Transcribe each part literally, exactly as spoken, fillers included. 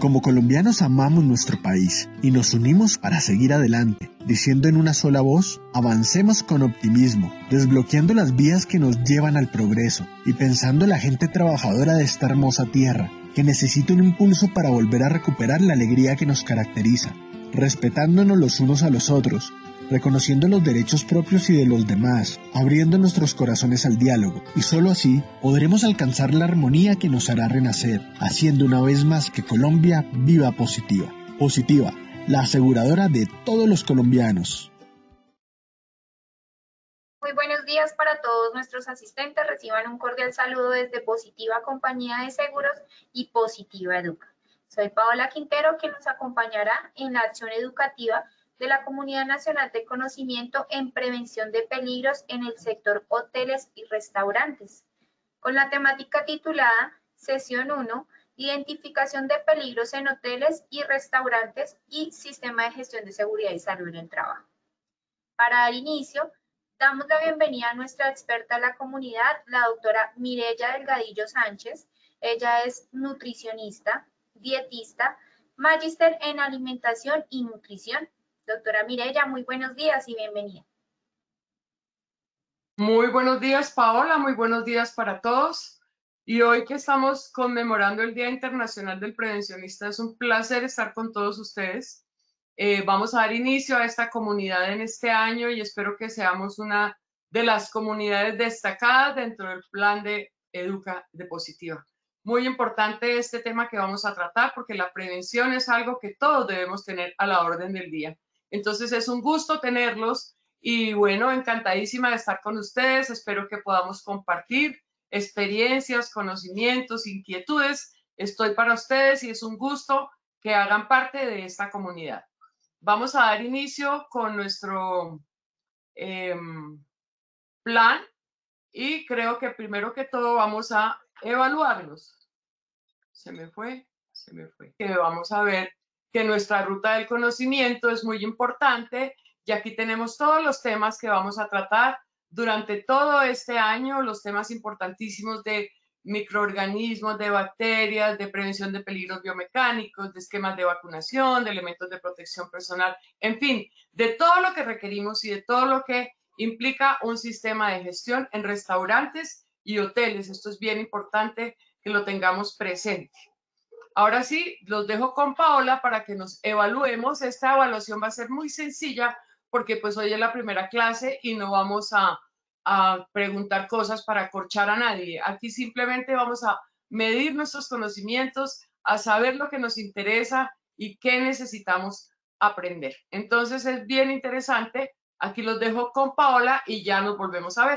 Como colombianos amamos nuestro país y nos unimos para seguir adelante, diciendo en una sola voz, avancemos con optimismo, desbloqueando las vías que nos llevan al progreso y pensando en la gente trabajadora de esta hermosa tierra, que necesita un impulso para volver a recuperar la alegría que nos caracteriza, respetándonos los unos a los otros, reconociendo los derechos propios y de los demás, abriendo nuestros corazones al diálogo, y solo así podremos alcanzar la armonía que nos hará renacer, haciendo una vez más que Colombia viva positiva. Positiva, la aseguradora de todos los colombianos. Muy buenos días para todos nuestros asistentes. Reciban un cordial saludo desde Positiva Compañía de Seguros y Positiva Educa. Soy Paola Quintero, quien nos acompañará en la acción educativa de la Comunidad Nacional de Conocimiento en Prevención de Peligros en el sector hoteles y restaurantes, con la temática titulada Sesión uno, Identificación de peligros en hoteles y restaurantes y Sistema de Gestión de Seguridad y Salud en el Trabajo. Para dar inicio, damos la bienvenida a nuestra experta en la comunidad, la doctora Mireya Delgadillo Sánchez. Ella es nutricionista, dietista, magíster en alimentación y nutrición. Doctora Mireya, muy buenos días y bienvenida. Muy buenos días, Paola, muy buenos días para todos. Y hoy que estamos conmemorando el Día Internacional del Prevencionista, es un placer estar con todos ustedes. Eh, vamos a dar inicio a esta comunidad en este año y espero que seamos una de las comunidades destacadas dentro del plan de Educa de Positiva. Muy importante este tema que vamos a tratar porque la prevención es algo que todos debemos tener a la orden del día. Entonces es un gusto tenerlos y bueno, encantadísima de estar con ustedes. Espero que podamos compartir experiencias, conocimientos, inquietudes. Estoy para ustedes y es un gusto que hagan parte de esta comunidad. Vamos a dar inicio con nuestro eh, plan y creo que primero que todo vamos a evaluarlos. Se me fue, se me fue. Que vamos a ver que nuestra ruta del conocimiento es muy importante y aquí tenemos todos los temas que vamos a tratar durante todo este año, los temas importantísimos de microorganismos, de bacterias, de prevención de peligros biomecánicos, de esquemas de vacunación, de elementos de protección personal, en fin, de todo lo que requerimos y de todo lo que implica un sistema de gestión en restaurantes y hoteles. Esto es bien importante que lo tengamos presente. Ahora sí, los dejo con Paola para que nos evaluemos. Esta evaluación va a ser muy sencilla porque pues hoy es la primera clase y no vamos a, a preguntar cosas para acorchar a nadie. Aquí simplemente vamos a medir nuestros conocimientos, a saber lo que nos interesa y qué necesitamos aprender. Entonces es bien interesante. Aquí los dejo con Paola y ya nos volvemos a ver.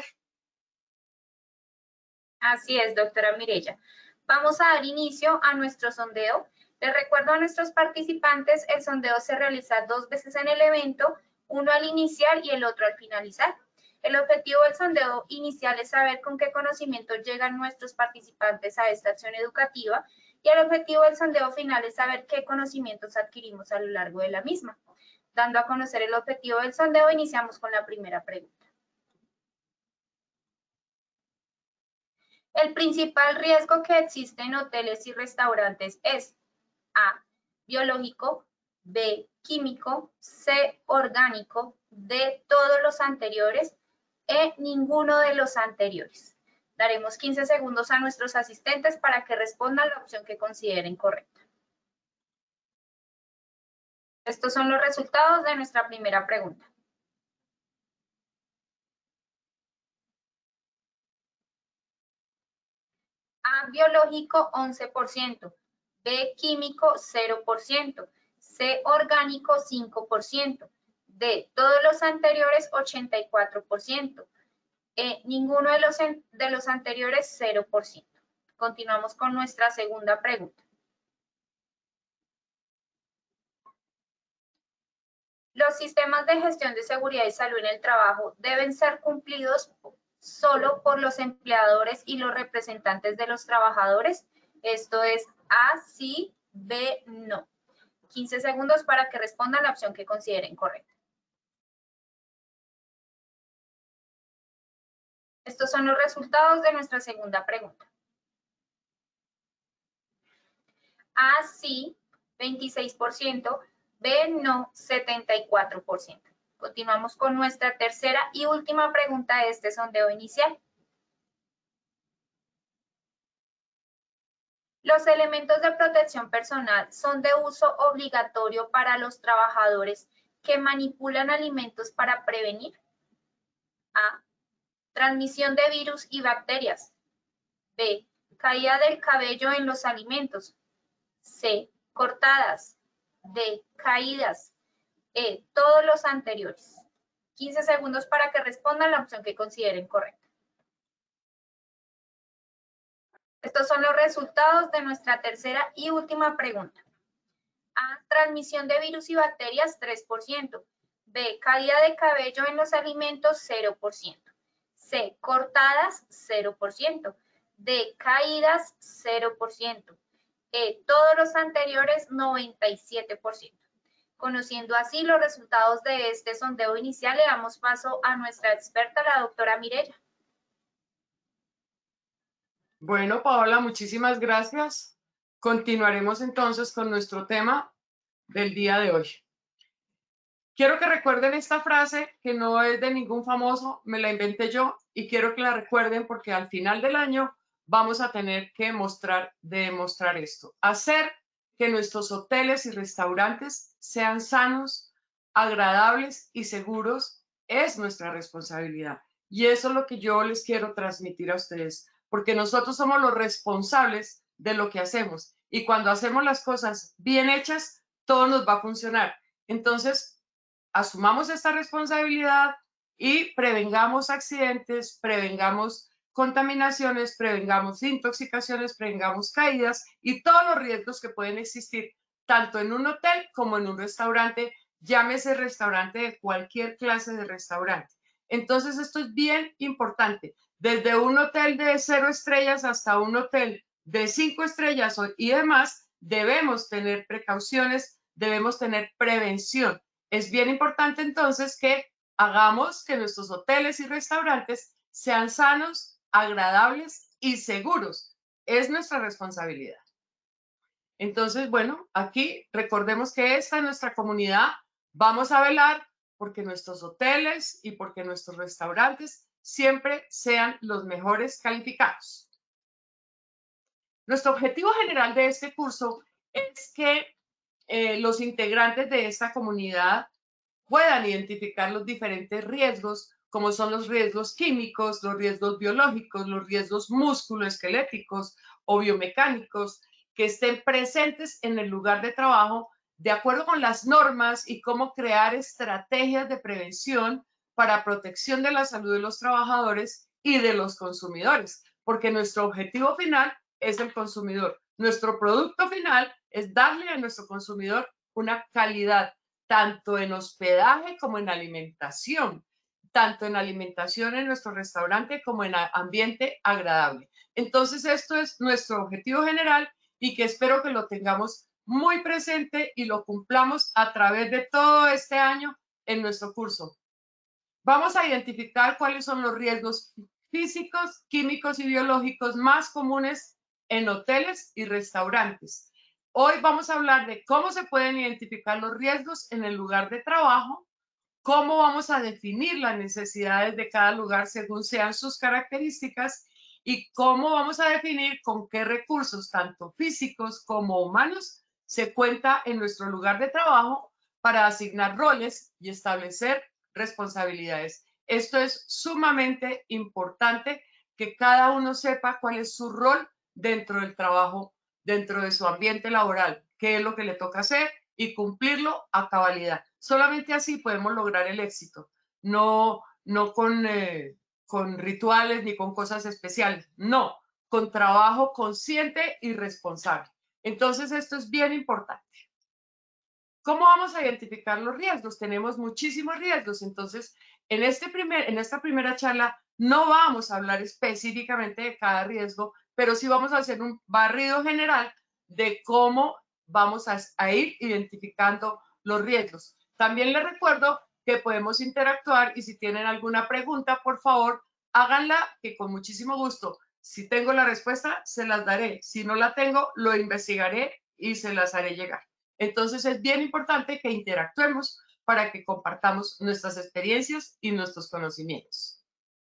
Así es, doctora Mireya. Vamos a dar inicio a nuestro sondeo. Les recuerdo a nuestros participantes, el sondeo se realiza dos veces en el evento, uno al iniciar y el otro al finalizar. El objetivo del sondeo inicial es saber con qué conocimiento llegan nuestros participantes a esta acción educativa y el objetivo del sondeo final es saber qué conocimientos adquirimos a lo largo de la misma. Dando a conocer el objetivo del sondeo, iniciamos con la primera pregunta. El principal riesgo que existe en hoteles y restaurantes es A, biológico, B, químico, C, orgánico, D, todos los anteriores, E, ninguno de los anteriores. Daremos quince segundos a nuestros asistentes para que respondan la opción que consideren correcta. Estos son los resultados de nuestra primera pregunta. A, biológico, once por ciento. B, químico, cero por ciento. C, orgánico, cinco por ciento. D, todos los anteriores, ochenta y cuatro por ciento. E, ninguno de los, de los anteriores, cero por ciento. Continuamos con nuestra segunda pregunta. Los sistemas de gestión de seguridad y salud en el trabajo deben ser cumplidos solo por los empleadores y los representantes de los trabajadores. Esto es A, sí, B, no. quince segundos para que respondan la opción que consideren correcta. Estos son los resultados de nuestra segunda pregunta. A, sí, veintiséis por ciento, B, no, setenta y cuatro por ciento. Continuamos con nuestra tercera y última pregunta de este sondeo inicial. Los elementos de protección personal son de uso obligatorio para los trabajadores que manipulan alimentos para prevenir. A. Transmisión de virus y bacterias. B. Caída del cabello en los alimentos. C. Cortadas. D. Caídas. E. Todos los anteriores. quince segundos para que respondan la opción que consideren correcta. Estos son los resultados de nuestra tercera y última pregunta. A. Transmisión de virus y bacterias, tres por ciento. B. Caída de cabello en los alimentos, cero por ciento. C. Cortadas, cero por ciento. D. Caídas, cero por ciento. E. Todos los anteriores, noventa y siete por ciento. Conociendo así los resultados de este sondeo inicial, le damos paso a nuestra experta, la doctora Mireya. Bueno, Paola, muchísimas gracias. Continuaremos entonces con nuestro tema del día de hoy. Quiero que recuerden esta frase que no es de ningún famoso, me la inventé yo y quiero que la recuerden porque al final del año vamos a tener que mostrar, demostrar esto. Hacer que nuestros hoteles y restaurantes sean sanos, agradables y seguros es nuestra responsabilidad. Y eso es lo que yo les quiero transmitir a ustedes, porque nosotros somos los responsables de lo que hacemos. Y cuando hacemos las cosas bien hechas, todo nos va a funcionar. Entonces, asumamos esta responsabilidad y prevengamos accidentes, prevengamos contaminaciones, prevengamos intoxicaciones, prevengamos caídas y todos los riesgos que pueden existir, tanto en un hotel como en un restaurante, llámese restaurante de cualquier clase de restaurante. Entonces, esto es bien importante. Desde un hotel de cero estrellas hasta un hotel de cinco estrellas y demás, debemos tener precauciones, debemos tener prevención. Es bien importante entonces que hagamos que nuestros hoteles y restaurantes sean sanos, agradables y seguros. Es nuestra responsabilidad. Entonces, bueno, aquí recordemos que esta es nuestra comunidad. Vamos a velar porque nuestros hoteles y porque nuestros restaurantes siempre sean los mejores calificados. Nuestro objetivo general de este curso es que eh, los integrantes de esta comunidad puedan identificar los diferentes riesgos, como son los riesgos químicos, los riesgos biológicos, los riesgos musculoesqueléticos o biomecánicos, que estén presentes en el lugar de trabajo de acuerdo con las normas y cómo crear estrategias de prevención para protección de la salud de los trabajadores y de los consumidores, porque nuestro objetivo final es el consumidor. Nuestro producto final es darle a nuestro consumidor una calidad, tanto en hospedaje como en alimentación, tanto en alimentación en nuestro restaurante como en ambiente agradable. Entonces, esto es nuestro objetivo general y que espero que lo tengamos muy presente y lo cumplamos a través de todo este año en nuestro curso. Vamos a identificar cuáles son los riesgos físicos, químicos y biológicos más comunes en hoteles y restaurantes. Hoy vamos a hablar de cómo se pueden identificar los riesgos en el lugar de trabajo, cómo vamos a definir las necesidades de cada lugar según sean sus características y cómo vamos a definir con qué recursos, tanto físicos como humanos, se cuenta en nuestro lugar de trabajo para asignar roles y establecer responsabilidades. Esto es sumamente importante que cada uno sepa cuál es su rol dentro del trabajo, dentro de su ambiente laboral, qué es lo que le toca hacer y cumplirlo a cabalidad. Solamente así podemos lograr el éxito, no, no con, eh, con rituales ni con cosas especiales, no, con trabajo consciente y responsable. Entonces, esto es bien importante. ¿Cómo vamos a identificar los riesgos? Tenemos muchísimos riesgos, entonces en, este primer, en esta primera charla no vamos a hablar específicamente de cada riesgo, pero sí vamos a hacer un barrido general de cómo vamos a, a ir identificando los riesgos. También les recuerdo que podemos interactuar y si tienen alguna pregunta, por favor, háganla, que con muchísimo gusto, si tengo la respuesta, se las daré. Si no la tengo, lo investigaré y se las haré llegar. Entonces es bien importante que interactuemos para que compartamos nuestras experiencias y nuestros conocimientos.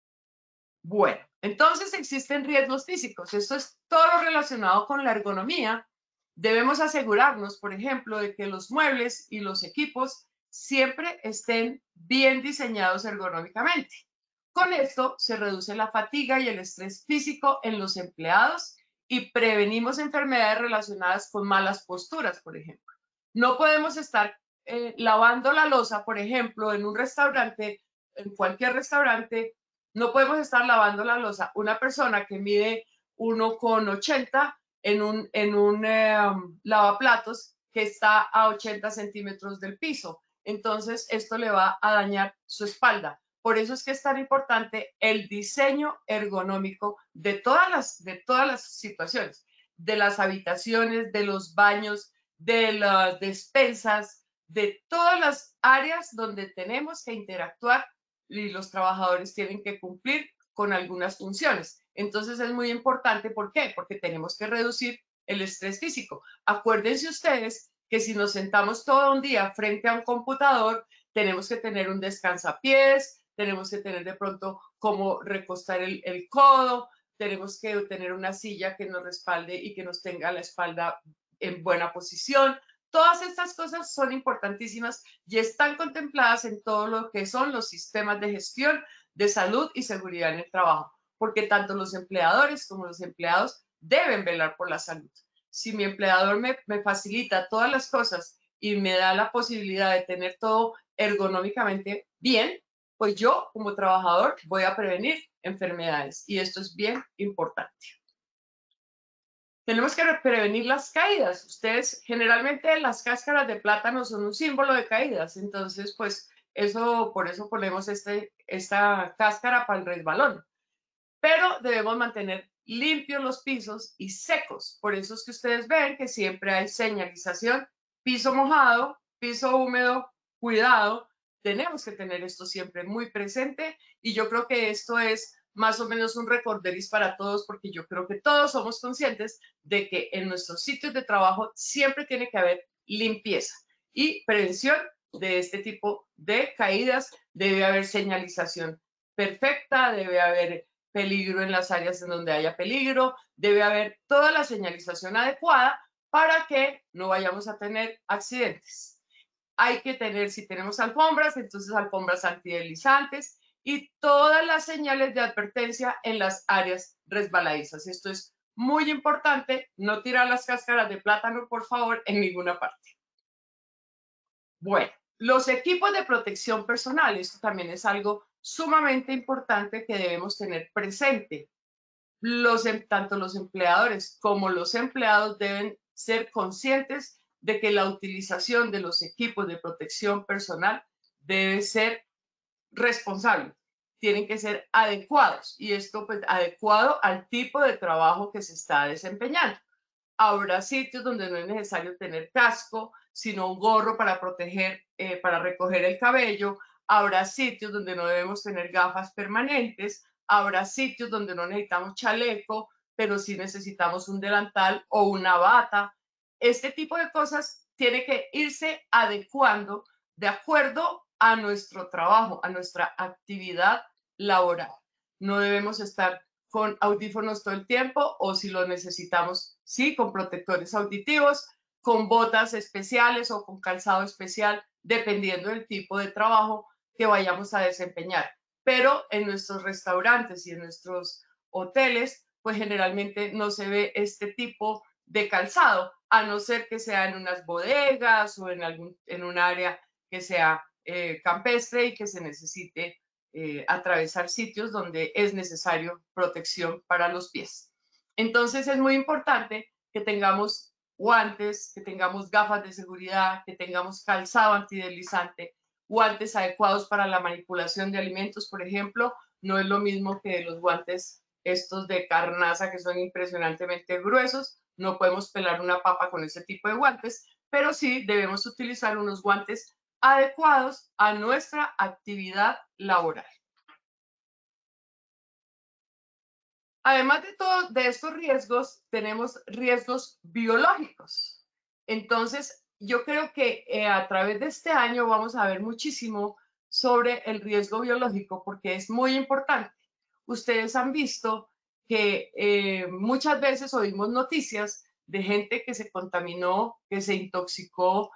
Bueno, entonces existen riesgos físicos. Esto es todo lo relacionado con la ergonomía. Debemos asegurarnos, por ejemplo, de que los muebles y los equipos siempre estén bien diseñados ergonómicamente. Con esto se reduce la fatiga y el estrés físico en los empleados y prevenimos enfermedades relacionadas con malas posturas, por ejemplo. No podemos estar eh, lavando la loza, por ejemplo, en un restaurante, en cualquier restaurante, no podemos estar lavando la loza una persona que mide uno con ochenta en un, en un eh, lavaplatos que está a ochenta centímetros del piso. Entonces, esto le va a dañar su espalda. Por eso es que es tan importante el diseño ergonómico de todas las, de todas las situaciones, de las habitaciones, de los baños, de las despensas, de todas las áreas donde tenemos que interactuar y los trabajadores tienen que cumplir con algunas funciones. Entonces es muy importante, ¿por qué? Porque tenemos que reducir el estrés físico. Acuérdense ustedes que si nos sentamos todo un día frente a un computador, tenemos que tener un descansapiés, tenemos que tener de pronto cómo recostar el, el codo, tenemos que tener una silla que nos respalde y que nos tenga la espalda en buena posición. Todas estas cosas son importantísimas y están contempladas en todo lo que son los sistemas de gestión de salud y seguridad en el trabajo, porque tanto los empleadores como los empleados deben velar por la salud. Si mi empleador me, me facilita todas las cosas y me da la posibilidad de tener todo ergonómicamente bien, pues yo como trabajador voy a prevenir enfermedades y esto es bien importante. Tenemos que prevenir las caídas. Ustedes, generalmente las cáscaras de plátano son un símbolo de caídas, entonces pues eso, por eso ponemos este, esta cáscara para el resbalón. Pero debemos mantener limpios los pisos y secos. Por eso es que ustedes ven que siempre hay señalización, piso mojado, piso húmedo, cuidado. Tenemos que tener esto siempre muy presente y yo creo que esto es más o menos un recorderis para todos, porque yo creo que todos somos conscientes de que en nuestros sitios de trabajo siempre tiene que haber limpieza y prevención de este tipo de caídas. Debe haber señalización perfecta, debe haber peligro en las áreas en donde haya peligro, debe haber toda la señalización adecuada para que no vayamos a tener accidentes. Hay que tener, si tenemos alfombras, entonces alfombras antideslizantes y todas las señales de advertencia en las áreas resbaladizas. Esto es muy importante, no tirar las cáscaras de plátano, por favor, en ninguna parte. Bueno, los equipos de protección personal, esto también es algo sumamente importante que debemos tener presente. Los, tanto los empleadores como los empleados deben ser conscientes de que la utilización de los equipos de protección personal debe ser responsable, tienen que ser adecuados y esto pues adecuado al tipo de trabajo que se está desempeñando. Habrá sitios donde no es necesario tener casco, sino un gorro para proteger, eh, para recoger el cabello. Habrá sitios donde no debemos tener gafas permanentes. Habrá sitios donde no necesitamos chaleco, pero sí necesitamos un delantal o una bata. Este tipo de cosas tiene que irse adecuando de acuerdo a nuestro trabajo, a nuestra actividad laboral. No debemos estar con audífonos todo el tiempo o si lo necesitamos, sí, con protectores auditivos, con botas especiales o con calzado especial, dependiendo del tipo de trabajo que vayamos a desempeñar. Pero en nuestros restaurantes y en nuestros hoteles, pues generalmente no se ve este tipo de calzado, a no ser que sea en unas bodegas o en, algún, en un área que sea eh, campestre y que se necesite eh, atravesar sitios donde es necesario protección para los pies. Entonces es muy importante que tengamos guantes, que tengamos gafas de seguridad, que tengamos calzado antideslizante, guantes adecuados para la manipulación de alimentos, por ejemplo. No es lo mismo que los guantes estos de carnaza que son impresionantemente gruesos. No podemos pelar una papa con ese tipo de guantes, pero sí debemos utilizar unos guantes adecuados a nuestra actividad laboral. Además de todos de estos riesgos, tenemos riesgos biológicos. Entonces, yo creo que eh, a través de este año vamos a ver muchísimo sobre el riesgo biológico porque es muy importante. Ustedes han visto que eh, muchas veces oímos noticias de gente que se contaminó, que se intoxicó,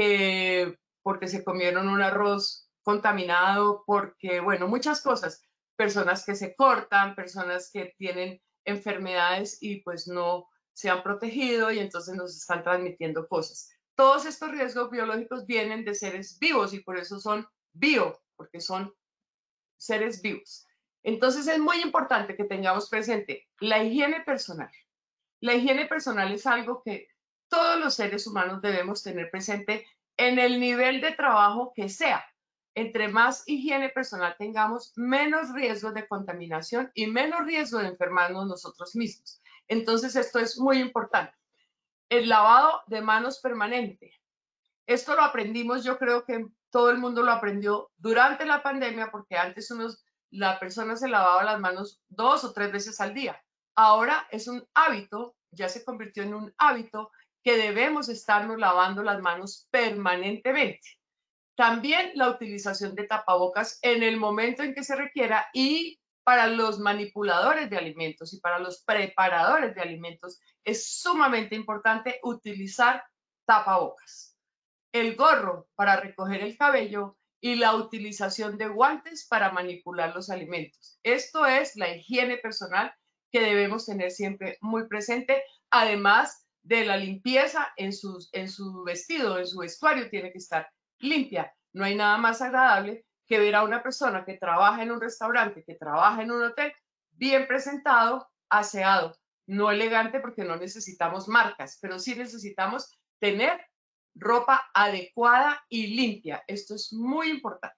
que porque se comieron un arroz contaminado, porque, bueno, muchas cosas. Personas que se cortan, personas que tienen enfermedades y pues no se han protegido y entonces nos están transmitiendo cosas. Todos estos riesgos biológicos vienen de seres vivos y por eso son bio, porque son seres vivos. Entonces es muy importante que tengamos presente la higiene personal. La higiene personal es algo que todos los seres humanos debemos tener presente en el nivel de trabajo que sea. Entre más higiene personal tengamos, menos riesgos de contaminación y menos riesgo de enfermarnos nosotros mismos. Entonces esto es muy importante. El lavado de manos permanente. Esto lo aprendimos, yo creo que todo el mundo lo aprendió durante la pandemia, porque antes unos, la persona se lavaba las manos dos o tres veces al día. Ahora es un hábito, ya se convirtió en un hábito que debemos estarnos lavando las manos permanentemente. También la utilización de tapabocas en el momento en que se requiera y para los manipuladores de alimentos y para los preparadores de alimentos es sumamente importante utilizar tapabocas. El gorro para recoger el cabello y la utilización de guantes para manipular los alimentos. Esto es la higiene personal que debemos tener siempre muy presente, además de la limpieza en, sus, en su vestido, en su vestuario, tiene que estar limpia. No hay nada más agradable que ver a una persona que trabaja en un restaurante, que trabaja en un hotel, bien presentado, aseado, no elegante porque no necesitamos marcas, pero sí necesitamos tener ropa adecuada y limpia. Esto es muy importante.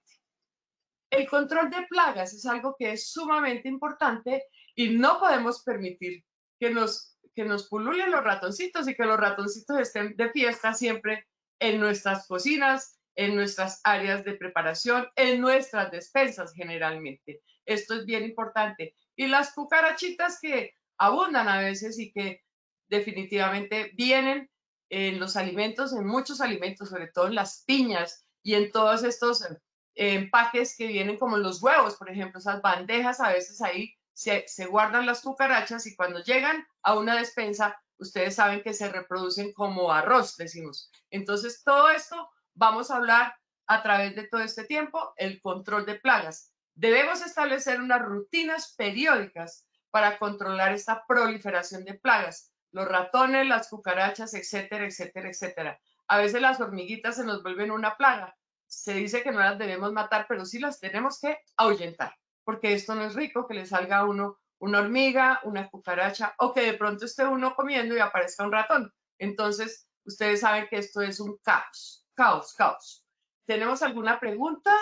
El control de plagas es algo que es sumamente importante y no podemos permitir que nos, que nos pululen los ratoncitos y que los ratoncitos estén de fiesta siempre en nuestras cocinas, en nuestras áreas de preparación, en nuestras despensas generalmente. Esto es bien importante. Y las cucarachitas que abundan a veces y que definitivamente vienen en los alimentos, en muchos alimentos, sobre todo en las piñas y en todos estos empaques que vienen como los huevos, por ejemplo, esas bandejas, a veces ahí se, se guardan las cucarachas y cuando llegan a una despensa, ustedes saben que se reproducen como arroz, decimos. Entonces, todo esto vamos a hablar a través de todo este tiempo, el control de plagas. Debemos establecer unas rutinas periódicas para controlar esta proliferación de plagas. Los ratones, las cucarachas, etcétera, etcétera, etcétera. A veces las hormiguitas se nos vuelven una plaga. Se dice que no las debemos matar, pero sí las tenemos que ahuyentar, porque esto no es rico, que le salga a uno una hormiga, una cucaracha, o que de pronto esté uno comiendo y aparezca un ratón. Entonces, ustedes saben que esto es un caos, caos, caos. ¿Tenemos alguna pregunta?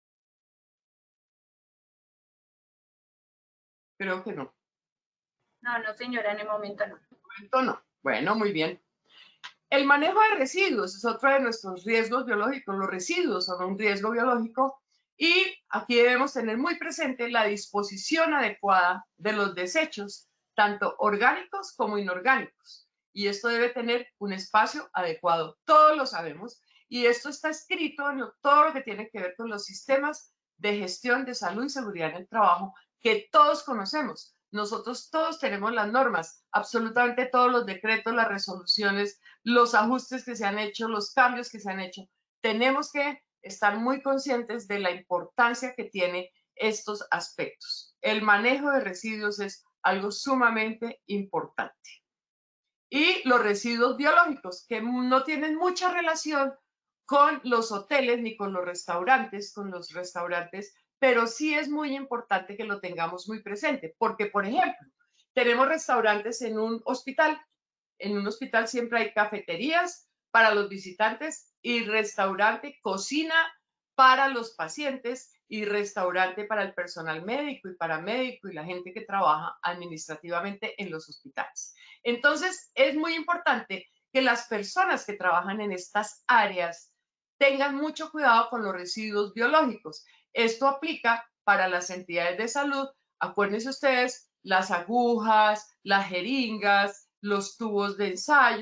Creo que no. No, no, señora, en el momento no. En el momento no. Bueno, muy bien. El manejo de residuos es otro de nuestros riesgos biológicos. Los residuos son un riesgo biológico y aquí debemos tener muy presente la disposición adecuada de los desechos, tanto orgánicos como inorgánicos. Y esto debe tener un espacio adecuado. Todos lo sabemos y esto está escrito en todo lo que tiene que ver con los sistemas de gestión de salud y seguridad en el trabajo que todos conocemos. Nosotros todos tenemos las normas, absolutamente todos los decretos, las resoluciones, los ajustes que se han hecho, los cambios que se han hecho. Tenemos que estar muy conscientes de la importancia que tiene estos aspectos. El manejo de residuos es algo sumamente importante. Y los residuos biológicos, que no tienen mucha relación con los hoteles ni con los restaurantes, con los restaurantes, pero sí es muy importante que lo tengamos muy presente, porque, por ejemplo, tenemos restaurantes en un hospital. En un hospital siempre hay cafeterías para los visitantes y restaurante, cocina para los pacientes y restaurante para el personal médico y paramédico y la gente que trabaja administrativamente en los hospitales. Entonces, es muy importante que las personas que trabajan en estas áreas tengan mucho cuidado con los residuos biológicos. Esto aplica para las entidades de salud. Acuérdense ustedes, las agujas, las jeringas, los tubos de ensayo,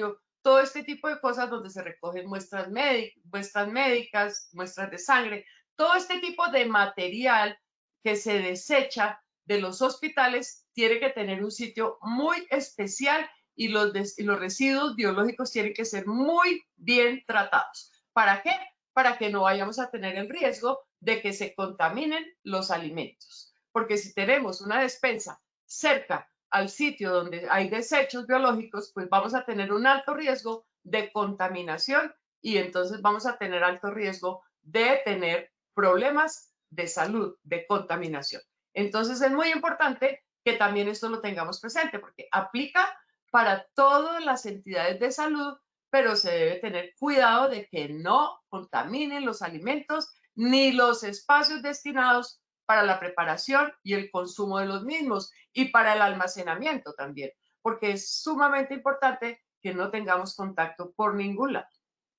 todo este tipo de cosas donde se recogen muestras, muestras médicas, muestras de sangre, todo este tipo de material que se desecha de los hospitales tiene que tener un sitio muy especial y los, y los residuos biológicos tienen que ser muy bien tratados. ¿Para qué? Para que no vayamos a tener el riesgo de que se contaminen los alimentos. Porque si tenemos una despensa cerca al sitio donde hay desechos biológicos, pues vamos a tener un alto riesgo de contaminación y entonces vamos a tener alto riesgo de tener problemas de salud, de contaminación. Entonces es muy importante que también esto lo tengamos presente porque aplica para todas las entidades de salud, pero se debe tener cuidado de que no contaminen los alimentos ni los espacios destinados para la preparación y el consumo de los mismos y para el almacenamiento también, porque es sumamente importante que no tengamos contacto por ningún lado.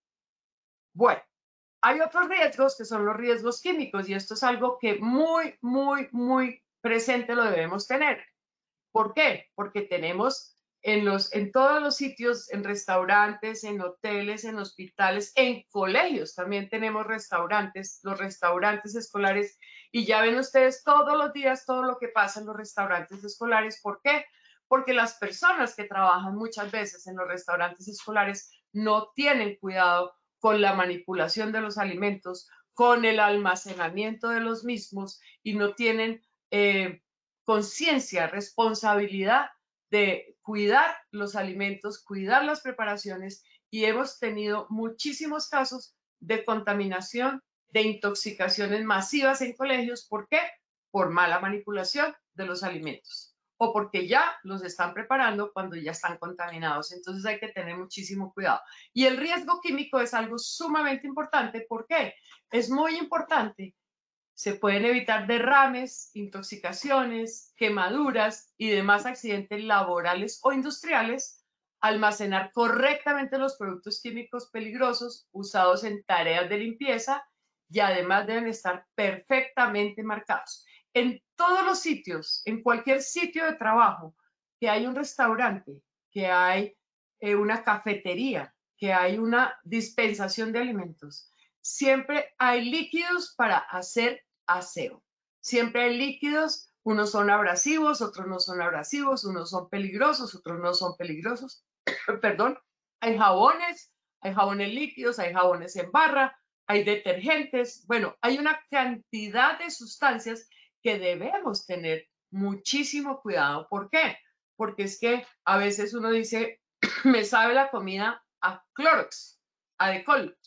Bueno, hay otros riesgos que son los riesgos químicos y esto es algo que muy, muy, muy presente lo debemos tener. ¿Por qué? Porque tenemos en, los, en todos los sitios, en restaurantes, en hoteles, en hospitales, en colegios también tenemos restaurantes, los restaurantes escolares y ya ven ustedes todos los días todo lo que pasa en los restaurantes escolares. ¿Por qué? Porque las personas que trabajan muchas veces en los restaurantes escolares no tienen cuidado con la manipulación de los alimentos, con el almacenamiento de los mismos y no tienen eh, conciencia, responsabilidad de cuidar los alimentos, cuidar las preparaciones y hemos tenido muchísimos casos de contaminación, de intoxicaciones masivas en colegios. ¿Por qué? Por mala manipulación de los alimentos o porque ya los están preparando cuando ya están contaminados. Entonces hay que tener muchísimo cuidado. Y el riesgo químico es algo sumamente importante. ¿Por qué? Es muy importante. Se pueden evitar derrames, intoxicaciones, quemaduras y demás accidentes laborales o industriales, almacenar correctamente los productos químicos peligrosos usados en tareas de limpieza y además deben estar perfectamente marcados. En todos los sitios, en cualquier sitio de trabajo, que hay un restaurante, que hay eh, una cafetería, que hay una dispensación de alimentos, siempre hay líquidos para hacer aseo. Siempre hay líquidos, unos son abrasivos, otros no son abrasivos, unos son peligrosos, otros no son peligrosos. Perdón. Hay jabones, hay jabones líquidos, hay jabones en barra, hay detergentes. Bueno, hay una cantidad de sustancias que debemos tener muchísimo cuidado. ¿Por qué? Porque es que a veces uno dice, me sabe la comida a Clorox, a Decol,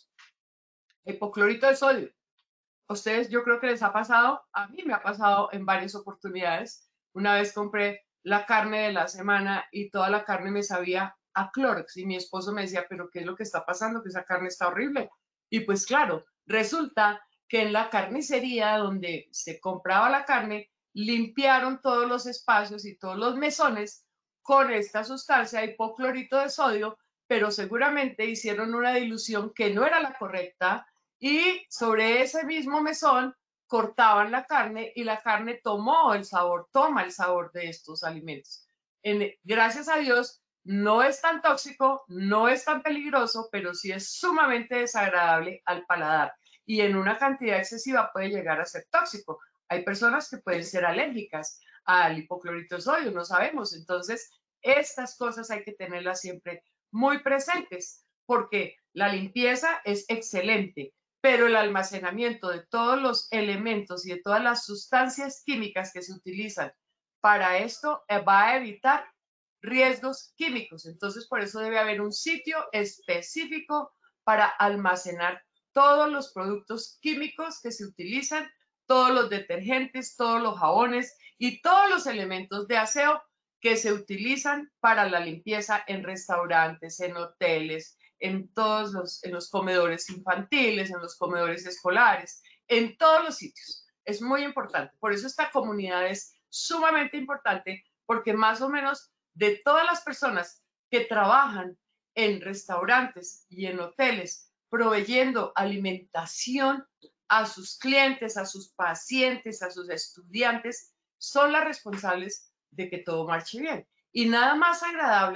hipoclorito de sodio. A ustedes yo creo que les ha pasado, a mí me ha pasado en varias oportunidades. Una vez compré la carne de la semana y toda la carne me sabía a Clorox y mi esposo me decía, pero ¿qué es lo que está pasando? Que esa carne está horrible. Y pues claro, resulta que en la carnicería donde se compraba la carne, limpiaron todos los espacios y todos los mesones con esta sustancia hipoclorito de sodio, pero seguramente hicieron una dilución que no era la correcta y sobre ese mismo mesón cortaban la carne y la carne tomó el sabor, toma el sabor de estos alimentos. En, gracias a Dios, no es tan tóxico, no es tan peligroso, pero sí es sumamente desagradable al paladar y en una cantidad excesiva puede llegar a ser tóxico. Hay personas que pueden ser alérgicas al hipoclorito de sodio, no sabemos. Entonces, estas cosas hay que tenerlas siempre muy presentes porque la limpieza es excelente, pero el almacenamiento de todos los elementos y de todas las sustancias químicas que se utilizan para esto va a evitar riesgos químicos. Entonces, por eso debe haber un sitio específico para almacenar todos los productos químicos que se utilizan, todos los detergentes, todos los jabones y todos los elementos de aseo que se utilizan para la limpieza en restaurantes, en hoteles, en todos los, en los comedores infantiles, en los comedores escolares, en todos los sitios. Es muy importante. Por eso esta comunidad es sumamente importante, porque más o menos de todas las personas que trabajan en restaurantes y en hoteles, proveyendo alimentación a sus clientes, a sus pacientes, a sus estudiantes, son las responsables de que todo marche bien. Y nada más agradable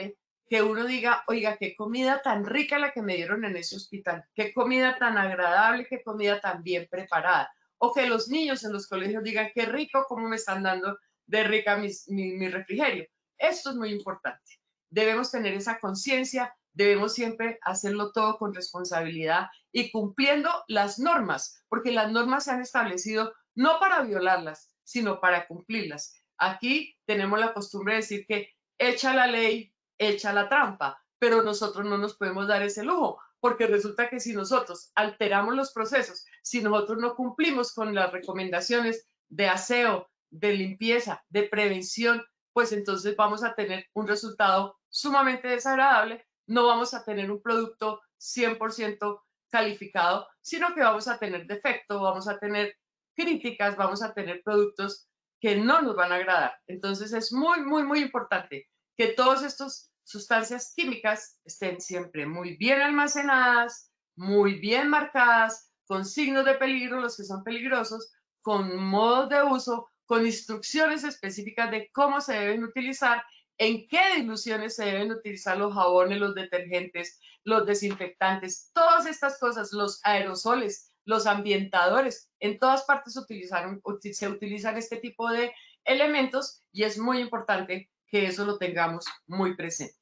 que uno diga, oiga, qué comida tan rica la que me dieron en ese hospital, qué comida tan agradable, qué comida tan bien preparada. O que los niños en los colegios digan, qué rico, cómo me están dando de rica mis, mi, mi refrigerio. Esto es muy importante. Debemos tener esa conciencia, debemos siempre hacerlo todo con responsabilidad y cumpliendo las normas, porque las normas se han establecido no para violarlas, sino para cumplirlas. Aquí tenemos la costumbre de decir que echa la ley, echa la trampa, pero nosotros no nos podemos dar ese lujo, porque resulta que si nosotros alteramos los procesos, si nosotros no cumplimos con las recomendaciones de aseo, de limpieza, de prevención, pues entonces vamos a tener un resultado sumamente desagradable, no vamos a tener un producto cien por ciento calificado, sino que vamos a tener defecto, vamos a tener críticas, vamos a tener productos que no nos van a agradar. Entonces es muy, muy, muy importante que todas estas sustancias químicas estén siempre muy bien almacenadas, muy bien marcadas, con signos de peligro, los que son peligrosos, con modos de uso, con instrucciones específicas de cómo se deben utilizar, en qué diluciones se deben utilizar los jabones, los detergentes, los desinfectantes, todas estas cosas, los aerosoles, los ambientadores, en todas partes utilizaron, se utilizan este tipo de elementos y es muy importante que eso lo tengamos muy presente.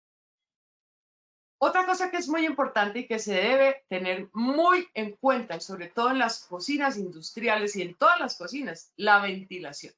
Otra cosa que es muy importante y que se debe tener muy en cuenta, sobre todo en las cocinas industriales y en todas las cocinas, la ventilación.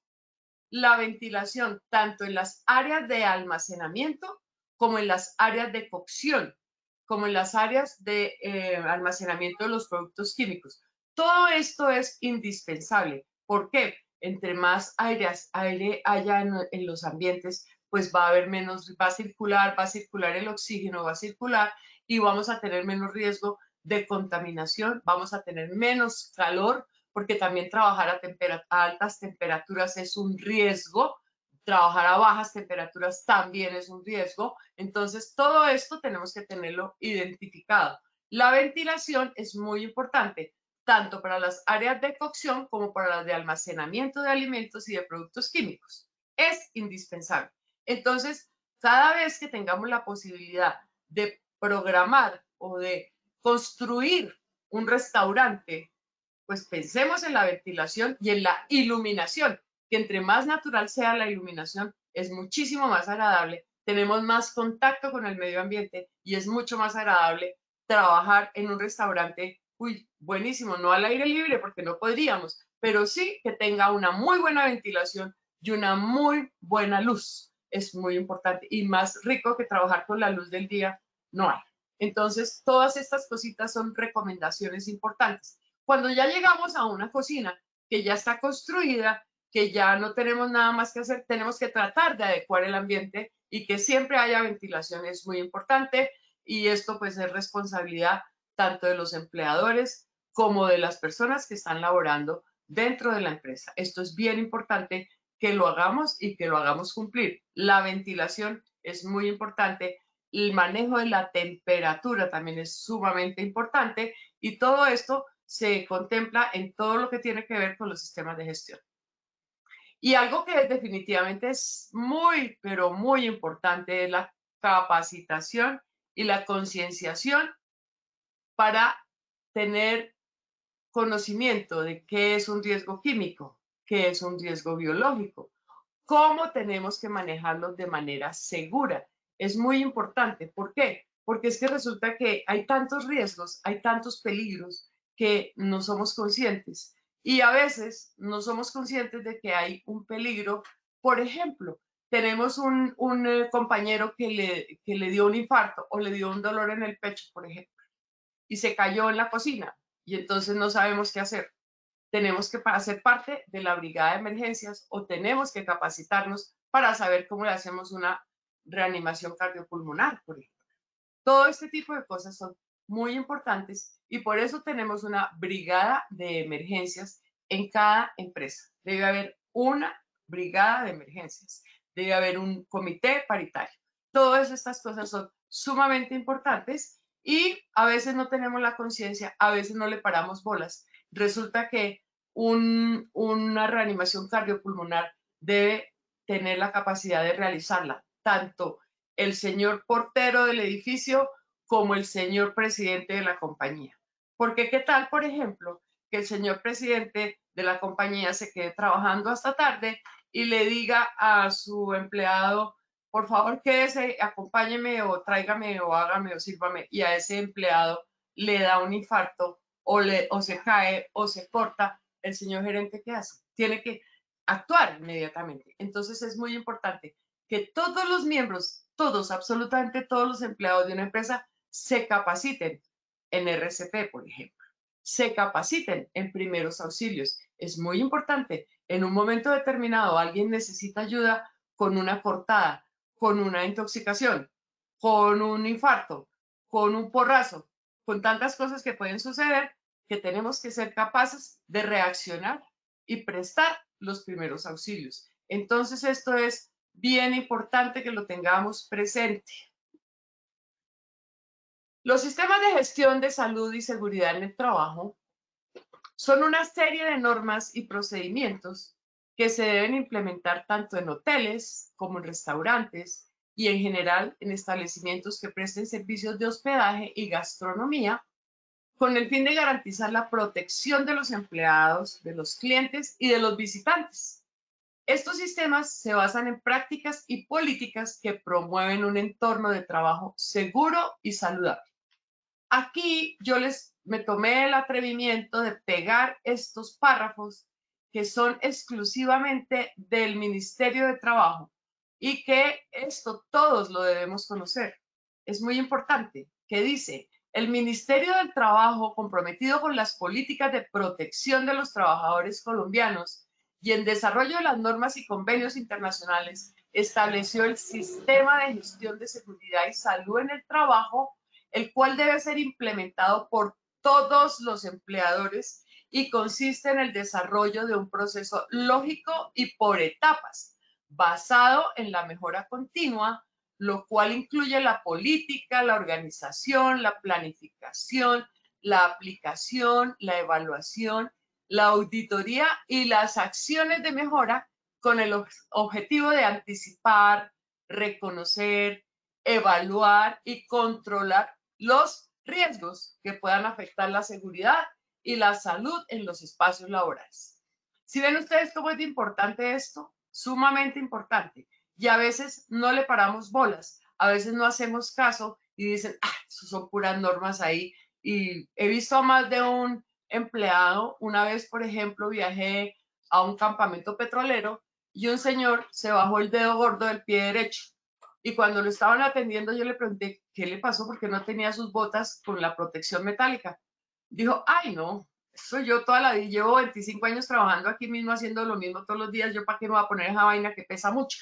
La ventilación tanto en las áreas de almacenamiento como en las áreas de cocción, como en las áreas de eh, almacenamiento de los productos químicos. Todo esto es indispensable. ¿Por qué? Entre más aire, aire haya en, en los ambientes, pues va a haber menos, va a circular, va a circular el oxígeno, va a circular y vamos a tener menos riesgo de contaminación, vamos a tener menos calor, porque también trabajar a, tempera a altas temperaturas es un riesgo, trabajar a bajas temperaturas también es un riesgo. Entonces, todo esto tenemos que tenerlo identificado. La ventilación es muy importante, tanto para las áreas de cocción como para las de almacenamiento de alimentos y de productos químicos. Es indispensable. Entonces, cada vez que tengamos la posibilidad de programar o de construir un restaurante, pues pensemos en la ventilación y en la iluminación, que entre más natural sea la iluminación, es muchísimo más agradable, tenemos más contacto con el medio ambiente y es mucho más agradable trabajar en un restaurante, uy, buenísimo, no al aire libre porque no podríamos, pero sí que tenga una muy buena ventilación y una muy buena luz. Es muy importante y más rico que trabajar con la luz del día no hay. Entonces, todas estas cositas son recomendaciones importantes. Cuando ya llegamos a una cocina que ya está construida, que ya no tenemos nada más que hacer, tenemos que tratar de adecuar el ambiente y que siempre haya ventilación es muy importante y esto pues es responsabilidad tanto de los empleadores como de las personas que están laborando dentro de la empresa. Esto es bien importante que lo hagamos y que lo hagamos cumplir. La ventilación es muy importante, el manejo de la temperatura también es sumamente importante y todo esto se contempla en todo lo que tiene que ver con los sistemas de gestión. Y algo que definitivamente es muy, pero muy importante es la capacitación y la concienciación para tener conocimiento de qué es un riesgo químico, qué es un riesgo biológico, cómo tenemos que manejarlos de manera segura. Es muy importante. ¿Por qué? Porque es que resulta que hay tantos riesgos, hay tantos peligros que no somos conscientes. Y a veces no somos conscientes de que hay un peligro. Por ejemplo, tenemos un, un eh, compañero que le, que le dio un infarto o le dio un dolor en el pecho, por ejemplo, y se cayó en la cocina y entonces no sabemos qué hacer. Tenemos que hacer parte de la brigada de emergencias o tenemos que capacitarnos para saber cómo le hacemos una reanimación cardiopulmonar, por ejemplo. Todo este tipo de cosas son muy importantes y por eso tenemos una brigada de emergencias en cada empresa. Debe haber una brigada de emergencias, debe haber un comité paritario. Todas estas cosas son sumamente importantes y a veces no tenemos la conciencia, a veces no le paramos bolas. Resulta que un, una reanimación cardiopulmonar debe tener la capacidad de realizarla tanto el señor portero del edificio como el señor presidente de la compañía. Porque qué tal, por ejemplo, que el señor presidente de la compañía se quede trabajando hasta tarde y le diga a su empleado, por favor quédese, acompáñeme o tráigame o hágame o sírvame, y a ese empleado le da un infarto o, le, o se cae o se corta, el señor gerente, ¿qué hace? Tiene que actuar inmediatamente. Entonces es muy importante que todos los miembros, todos, absolutamente todos los empleados de una empresa se capaciten en R C P, por ejemplo, se capaciten en primeros auxilios. Es muy importante. En un momento determinado alguien necesita ayuda con una cortada, con una intoxicación, con un infarto, con un porrazo, con tantas cosas que pueden suceder, que tenemos que ser capaces de reaccionar y prestar los primeros auxilios. Entonces esto es bien importante que lo tengamos presente. Los sistemas de gestión de salud y seguridad en el trabajo son una serie de normas y procedimientos que se deben implementar tanto en hoteles como en restaurantes y en general en establecimientos que presten servicios de hospedaje y gastronomía, con el fin de garantizar la protección de los empleados, de los clientes y de los visitantes. Estos sistemas se basan en prácticas y políticas que promueven un entorno de trabajo seguro y saludable. Aquí yo les me tomé el atrevimiento de pegar estos párrafos que son exclusivamente del Ministerio de Trabajo y que esto todos lo debemos conocer. Es muy importante que dice: el Ministerio del Trabajo, comprometido con las políticas de protección de los trabajadores colombianos y en desarrollo de las normas y convenios internacionales, estableció el sistema de gestión de seguridad y salud en el trabajo, el cual debe ser implementado por todos los empleadores y consiste en el desarrollo de un proceso lógico y por etapas, basado en la mejora continua, lo cual incluye la política, la organización, la planificación, la aplicación, la evaluación, la auditoría y las acciones de mejora con el objetivo de anticipar, reconocer, evaluar y controlar los riesgos que puedan afectar la seguridad y la salud en los espacios laborales. Si ven ustedes cómo es de importante esto, sumamente importante, y a veces no le paramos bolas, a veces no hacemos caso y dicen, ah, eso son puras normas ahí. Y he visto a más de un empleado, una vez, por ejemplo, viajé a un campamento petrolero y un señor se bajó el dedo gordo del pie derecho. Y cuando lo estaban atendiendo, yo le pregunté, ¿qué le pasó? Porque no tenía sus botas con la protección metálica. Dijo, ay, no, eso yo toda la vida, llevo veinticinco años trabajando aquí mismo, haciendo lo mismo todos los días, ¿yo para qué me voy a poner esa vaina que pesa mucho?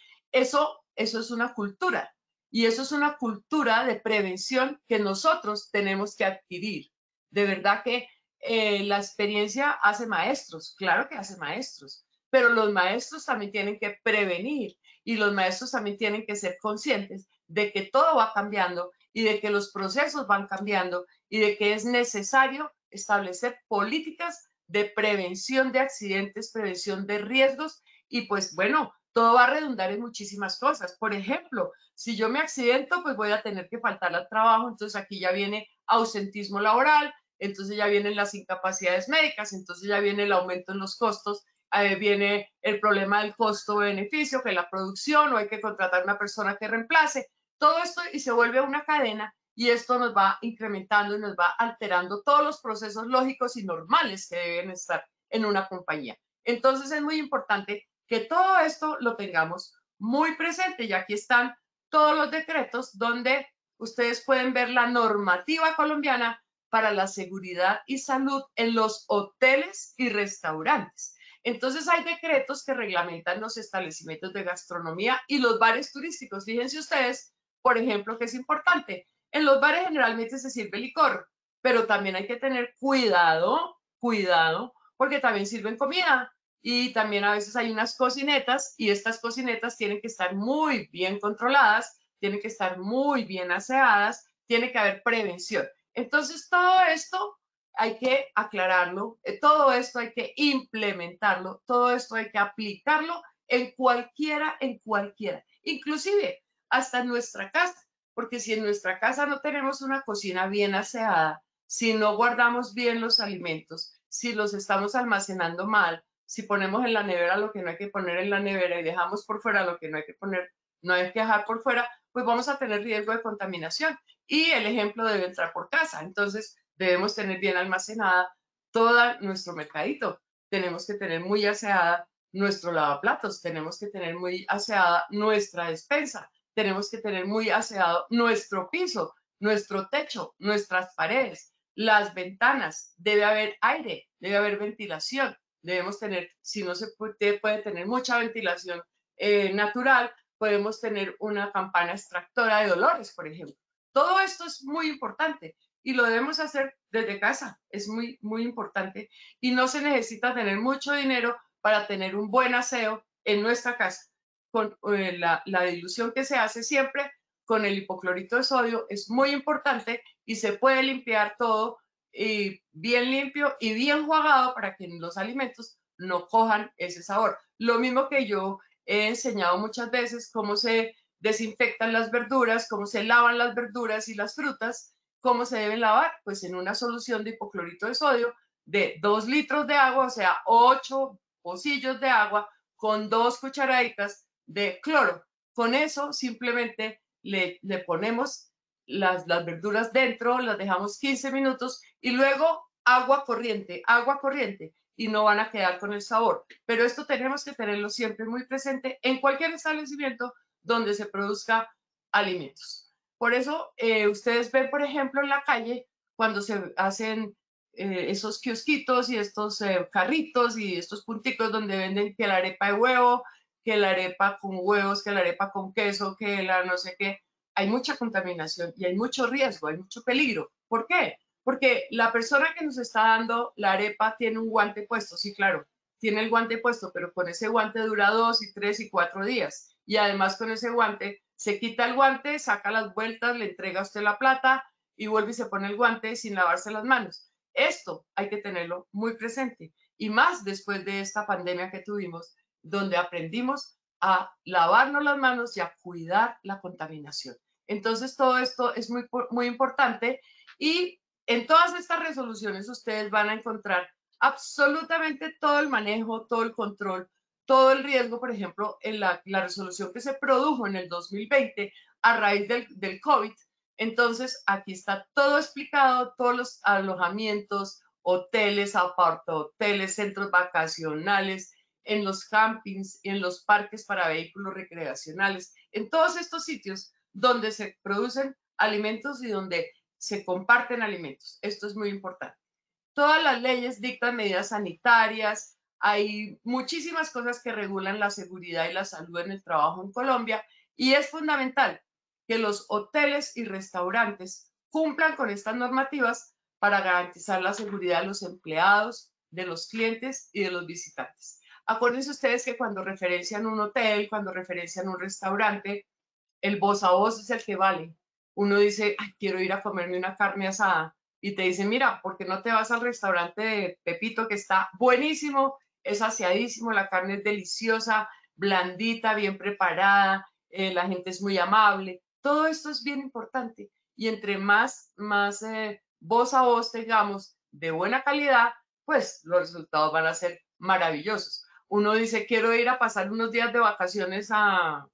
Eso, eso es una cultura. Y eso es una cultura de prevención que nosotros tenemos que adquirir. De verdad que eh, la experiencia hace maestros, claro que hace maestros, pero los maestros también tienen que prevenir y los maestros también tienen que ser conscientes de que todo va cambiando y de que los procesos van cambiando y de que es necesario establecer políticas de prevención de accidentes, prevención de riesgos y pues bueno, todo va a redundar en muchísimas cosas. Por ejemplo, si yo me accidento, pues voy a tener que faltar al trabajo, entonces aquí ya viene ausentismo laboral, entonces ya vienen las incapacidades médicas, entonces ya viene el aumento en los costos, eh, viene el problema del costo-beneficio, que la producción, o hay que contratar una persona que reemplace, todo esto y se vuelve una cadena y esto nos va incrementando y nos va alterando todos los procesos lógicos y normales que deben estar en una compañía. Entonces es muy importante que todo esto lo tengamos muy presente y aquí están todos los decretos donde ustedes pueden ver la normativa colombiana para la seguridad y salud en los hoteles y restaurantes. Entonces hay decretos que reglamentan los establecimientos de gastronomía y los bares turísticos. Fíjense ustedes, por ejemplo, que es importante. En los bares generalmente se sirve licor, pero también hay que tener cuidado, cuidado, porque también sirven comida. Y también a veces hay unas cocinetas y estas cocinetas tienen que estar muy bien controladas, tienen que estar muy bien aseadas, tiene que haber prevención. Entonces todo esto hay que aclararlo, todo esto hay que implementarlo, todo esto hay que aplicarlo en cualquiera, en cualquiera. Inclusive hasta en nuestra casa, porque si en nuestra casa no tenemos una cocina bien aseada, si no guardamos bien los alimentos, si los estamos almacenando mal, si ponemos en la nevera lo que no hay que poner en la nevera y dejamos por fuera lo que no hay que poner, no hay que dejar por fuera, pues vamos a tener riesgo de contaminación. Y el ejemplo debe entrar por casa. Entonces, debemos tener bien almacenada todo nuestro mercadito. Tenemos que tener muy aseada nuestro lavaplatos, tenemos que tener muy aseada nuestra despensa, tenemos que tener muy aseado nuestro piso, nuestro techo, nuestras paredes, las ventanas, debe haber aire, debe haber ventilación, debemos tener, si no se puede, puede tener mucha ventilación eh, natural, podemos tener una campana extractora de olores, por ejemplo. Todo esto es muy importante y lo debemos hacer desde casa, es muy, muy importante y no se necesita tener mucho dinero para tener un buen aseo en nuestra casa. Con eh, la, la dilución que se hace siempre con el hipoclorito de sodio es muy importante y se puede limpiar todo y bien limpio y bien enjuagado para que los alimentos no cojan ese sabor. Lo mismo que yo he enseñado muchas veces cómo se desinfectan las verduras, cómo se lavan las verduras y las frutas, cómo se deben lavar, pues en una solución de hipoclorito de sodio de dos litros de agua, o sea, ocho pocillos de agua con dos cucharaditas de cloro. Con eso simplemente le, le ponemos las, las verduras dentro, las dejamos quince minutos y luego agua corriente, agua corriente y no van a quedar con el sabor. Pero esto tenemos que tenerlo siempre muy presente en cualquier establecimiento donde se produzca alimentos. Por eso eh, ustedes ven, por ejemplo, en la calle cuando se hacen eh, esos kiosquitos y estos eh, carritos y estos punticos donde venden que la arepa de huevo, que la arepa con huevos, que la arepa con queso, que la no sé qué. Hay mucha contaminación y hay mucho riesgo, hay mucho peligro. ¿Por qué? Porque la persona que nos está dando la arepa tiene un guante puesto, sí, claro, tiene el guante puesto, pero con ese guante dura dos y tres y cuatro días. Y además con ese guante se quita el guante, saca las vueltas, le entrega a usted la plata y vuelve y se pone el guante sin lavarse las manos. Esto hay que tenerlo muy presente y más después de esta pandemia que tuvimos, donde aprendimos a lavarnos las manos y a cuidar la contaminación. Entonces todo esto es muy, muy importante y en todas estas resoluciones ustedes van a encontrar absolutamente todo el manejo, todo el control, todo el riesgo, por ejemplo, en la, la resolución que se produjo en el dos mil veinte a raíz del, del COVID. Entonces, aquí está todo explicado, todos los alojamientos, hoteles, apartahoteles, centros vacacionales, en los campings, en los parques para vehículos recreacionales, en todos estos sitios donde se producen alimentos y donde se comparten alimentos. Esto es muy importante. Todas las leyes dictan medidas sanitarias, hay muchísimas cosas que regulan la seguridad y la salud en el trabajo en Colombia y es fundamental que los hoteles y restaurantes cumplan con estas normativas para garantizar la seguridad de los empleados, de los clientes y de los visitantes. Acuérdense ustedes que cuando referencian un hotel, cuando referencian un restaurante, el voz a voz es el que vale. Uno dice, ay, quiero ir a comerme una carne asada y te dicen, mira, ¿por qué no te vas al restaurante de Pepito que está buenísimo, es aseadísimo, la carne es deliciosa, blandita, bien preparada, eh, la gente es muy amable? Todo esto es bien importante y entre más, más eh, voz a voz tengamos de buena calidad, pues los resultados van a ser maravillosos. Uno dice, quiero ir a pasar unos días de vacaciones a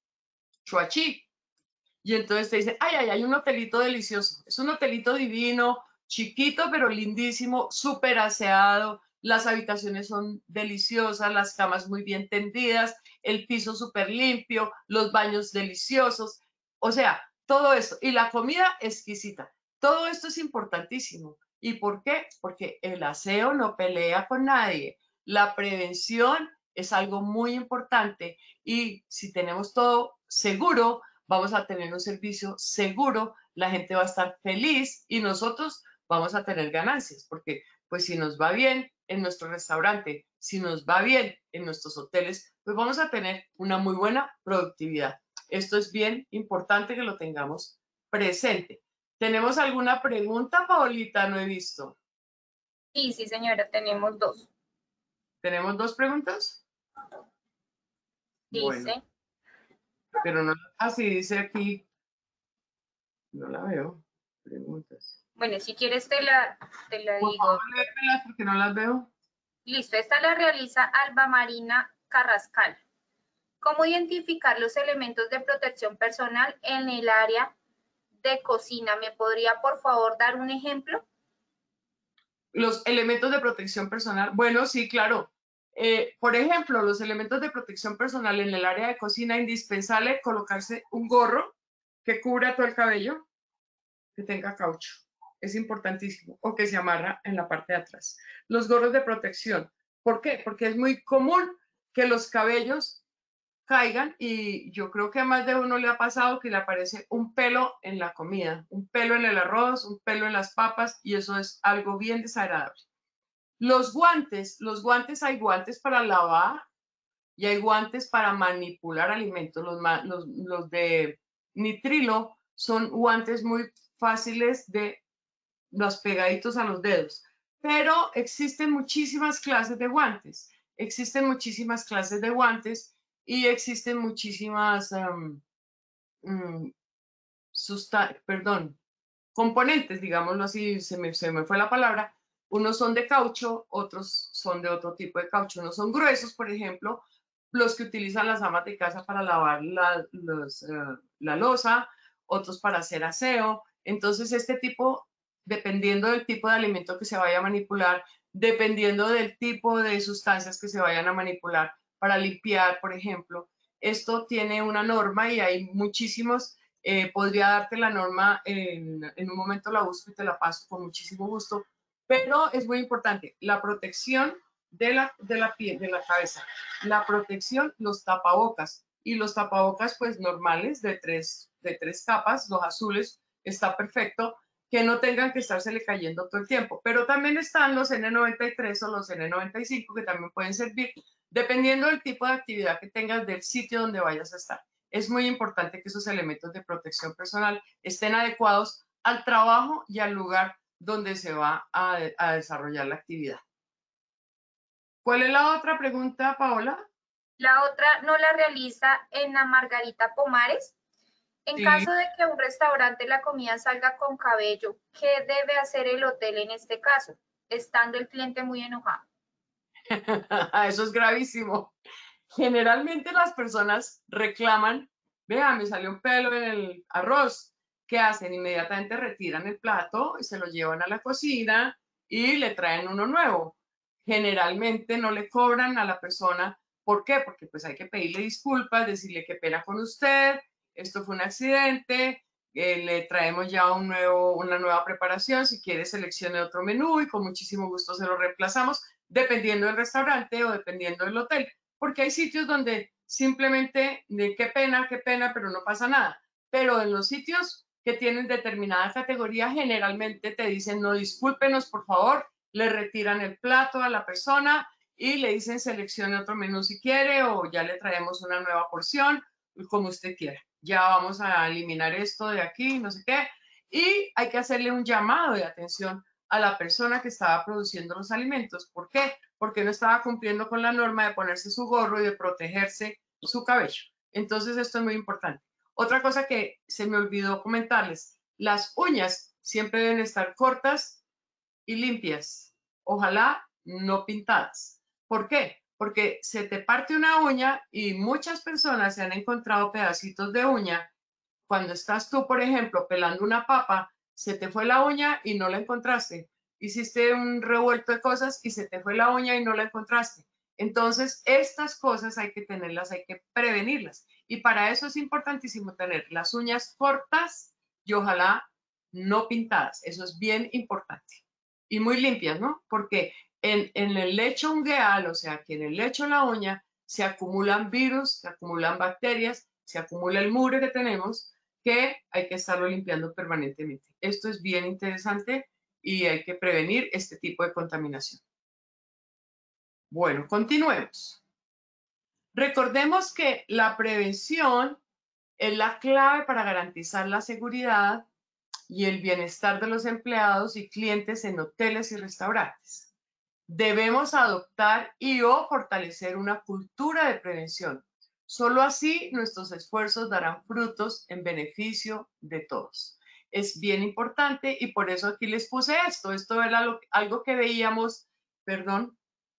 Chuachi. Y entonces te dicen, ay, ay, hay un hotelito delicioso. Es un hotelito divino, chiquito, pero lindísimo, súper aseado. Las habitaciones son deliciosas, las camas muy bien tendidas, el piso súper limpio, los baños deliciosos. O sea, todo esto. Y la comida exquisita. Todo esto es importantísimo. ¿Y por qué? Porque el aseo no pelea con nadie. La prevención es algo muy importante. Y si tenemos todo seguro, vamos a tener un servicio seguro, la gente va a estar feliz y nosotros vamos a tener ganancias, porque pues si nos va bien en nuestro restaurante, si nos va bien en nuestros hoteles, pues vamos a tener una muy buena productividad. Esto es bien importante que lo tengamos presente. ¿Tenemos alguna pregunta, Paolita? No he visto. Sí, sí, señora, tenemos dos. ¿Tenemos dos preguntas? Dice, Bueno. pero no, así dice aquí, no la veo. Preguntas. Bueno, si quieres te la, te la Por digo. favor, léemelas porque no las veo. Listo, esta la realiza Alba Marina Carrascal. ¿Cómo identificar los elementos de protección personal en el área de cocina? ¿Me podría, por favor, dar un ejemplo? Los elementos de protección personal. Bueno, sí, claro. Eh, por ejemplo, los elementos de protección personal en el área de cocina, indispensable colocarse un gorro que cubra todo el cabello, que tenga caucho. Es importantísimo. O que se amarra en la parte de atrás. Los gorros de protección. ¿Por qué? Porque es muy común que los cabellos caigan y yo creo que a más de uno le ha pasado que le aparece un pelo en la comida, un pelo en el arroz, un pelo en las papas y eso es algo bien desagradable. Los guantes, los guantes hay guantes para lavar y hay guantes para manipular alimentos. Los, los, los de nitrilo son guantes muy fáciles de los pegaditos a los dedos, pero existen muchísimas clases de guantes, existen muchísimas clases de guantes y existen muchísimas, um, um, perdón, componentes, digámoslo así, se me, se me fue la palabra. Unos son de caucho, otros son de otro tipo de caucho. Unos son gruesos, por ejemplo, los que utilizan las amas de casa para lavar la, los, uh, la loza, otros para hacer aseo. Entonces, este tipo, dependiendo del tipo de alimento que se vaya a manipular, dependiendo del tipo de sustancias que se vayan a manipular para limpiar, por ejemplo, esto tiene una norma y hay muchísimos. Eh, podría darte la norma en, en un momento, la busco y te la paso con muchísimo gusto, pero es muy importante la protección de la, de la piel, de la cabeza, la protección, los tapabocas y los tapabocas pues normales de tres, de tres capas, los azules, está perfecto, que no tengan que estársele cayendo todo el tiempo, pero también están los N noventa y tres o los N noventa y cinco que también pueden servir dependiendo del tipo de actividad que tengas del sitio donde vayas a estar. Es muy importante que esos elementos de protección personal estén adecuados al trabajo y al lugar donde se va a, a desarrollar la actividad. ¿Cuál es la otra pregunta, Paola? La otra no la realiza Ana Margarita Pomares. En Sí. caso de que un restaurante la comida salga con cabello, ¿qué debe hacer el hotel en este caso? Estando el cliente muy enojado. Eso es gravísimo. Generalmente las personas reclaman, vea, me salió un pelo en el arroz. ¿Qué hacen? Inmediatamente retiran el plato y se lo llevan a la cocina y le traen uno nuevo. Generalmente no le cobran a la persona. ¿Por qué? Porque pues hay que pedirle disculpas, decirle qué pena con usted, esto fue un accidente, eh, le traemos ya un nuevo, una nueva preparación, si quiere seleccione otro menú y con muchísimo gusto se lo reemplazamos, dependiendo del restaurante o dependiendo del hotel, porque hay sitios donde simplemente de qué pena, qué pena, pero no pasa nada. Pero en los sitios que tienen determinada categoría, generalmente te dicen, no, discúlpenos, por favor, le retiran el plato a la persona y le dicen seleccione otro menú si quiere o ya le traemos una nueva porción, como usted quiera. Ya vamos a eliminar esto de aquí, no sé qué. Y hay que hacerle un llamado de atención a la persona que estaba produciendo los alimentos. ¿Por qué? Porque no estaba cumpliendo con la norma de ponerse su gorro y de protegerse su cabello. Entonces, esto es muy importante. Otra cosa que se me olvidó comentarles, las uñas siempre deben estar cortas y limpias. Ojalá no pintadas. ¿Por qué? Porque se te parte una uña y muchas personas se han encontrado pedacitos de uña. Cuando estás tú, por ejemplo, pelando una papa, se te fue la uña y no la encontraste. Hiciste un revuelto de cosas y se te fue la uña y no la encontraste. Entonces, estas cosas hay que tenerlas, hay que prevenirlas. Y para eso es importantísimo tener las uñas cortas y ojalá no pintadas. Eso es bien importante. Y muy limpias, ¿no? Porque en, en el lecho ungueal, o sea, que en el lecho de la uña, se acumulan virus, se acumulan bacterias, se acumula el mugre que tenemos, que hay que estarlo limpiando permanentemente. Esto es bien interesante y hay que prevenir este tipo de contaminación. Bueno, continuemos. Recordemos que la prevención es la clave para garantizar la seguridad y el bienestar de los empleados y clientes en hoteles y restaurantes. Debemos adoptar y o fortalecer una cultura de prevención, Solo así nuestros esfuerzos darán frutos en beneficio de todos. Es bien importante y por eso aquí les puse esto. Esto era lo, algo que veíamos, perdón,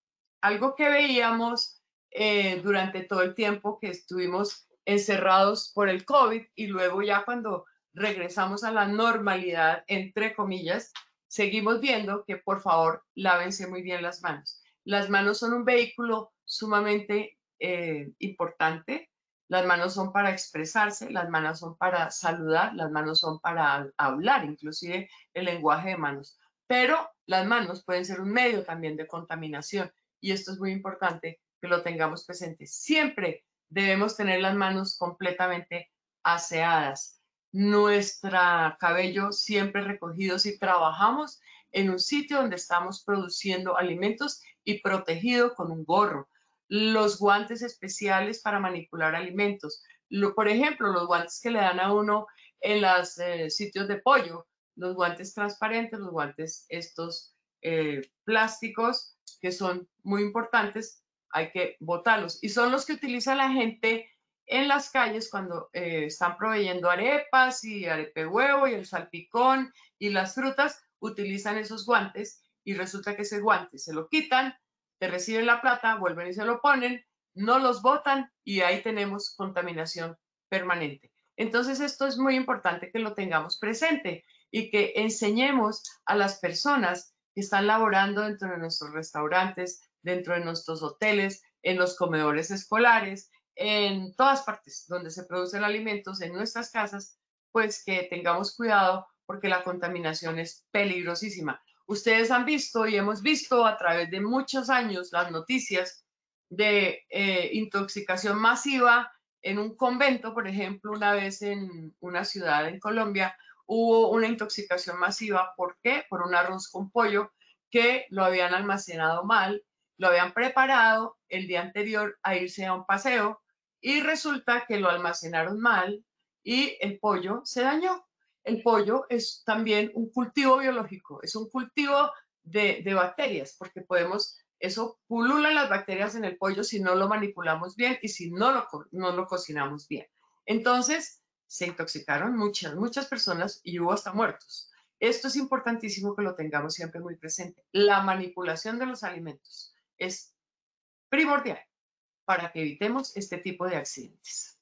algo que veíamos eh, durante todo el tiempo que estuvimos encerrados por el COVID y luego ya cuando regresamos a la normalidad, entre comillas, seguimos viendo que por favor lávense muy bien las manos. Las manos son un vehículo sumamente eh, importante. Las manos son para expresarse, las manos son para saludar, las manos son para hablar, inclusive el lenguaje de manos. Pero las manos pueden ser un medio también de contaminación y esto es muy importante que lo tengamos presente. Siempre debemos tener las manos completamente aseadas, nuestro cabello siempre recogido si trabajamos en un sitio donde estamos produciendo alimentos y protegido con un gorro. Los guantes especiales para manipular alimentos. Lo, por ejemplo, los guantes que le dan a uno en los eh, sitios de pollo, los guantes transparentes, los guantes estos eh, plásticos que son muy importantes, hay que botarlos. Y son los que utiliza la gente en las calles cuando eh, están proveyendo arepas y arepe huevo y el salpicón y las frutas, utilizan esos guantes y resulta que ese guante se lo quitan, te reciben la plata, vuelven y se lo ponen, no los botan y ahí tenemos contaminación permanente. Entonces esto es muy importante que lo tengamos presente y que enseñemos a las personas que están laborando dentro de nuestros restaurantes, dentro de nuestros hoteles, en los comedores escolares, en todas partes donde se producen alimentos, en nuestras casas, pues que tengamos cuidado porque la contaminación es peligrosísima. Ustedes han visto y hemos visto a través de muchos años las noticias de eh, intoxicación masiva en un convento, por ejemplo, una vez en una ciudad en Colombia, hubo una intoxicación masiva. ¿Por qué? Por un arroz con pollo que lo habían almacenado mal, lo habían preparado el día anterior a irse a un paseo y resulta que lo almacenaron mal y el pollo se dañó. El pollo es también un cultivo biológico, es un cultivo de, de bacterias, porque podemos, eso pululan las bacterias en el pollo si no lo manipulamos bien y si no lo, no lo cocinamos bien. Entonces, se intoxicaron muchas, muchas personas y hubo hasta muertos. Esto es importantísimo que lo tengamos siempre muy presente. La manipulación de los alimentos es primordial para que evitemos este tipo de accidentes.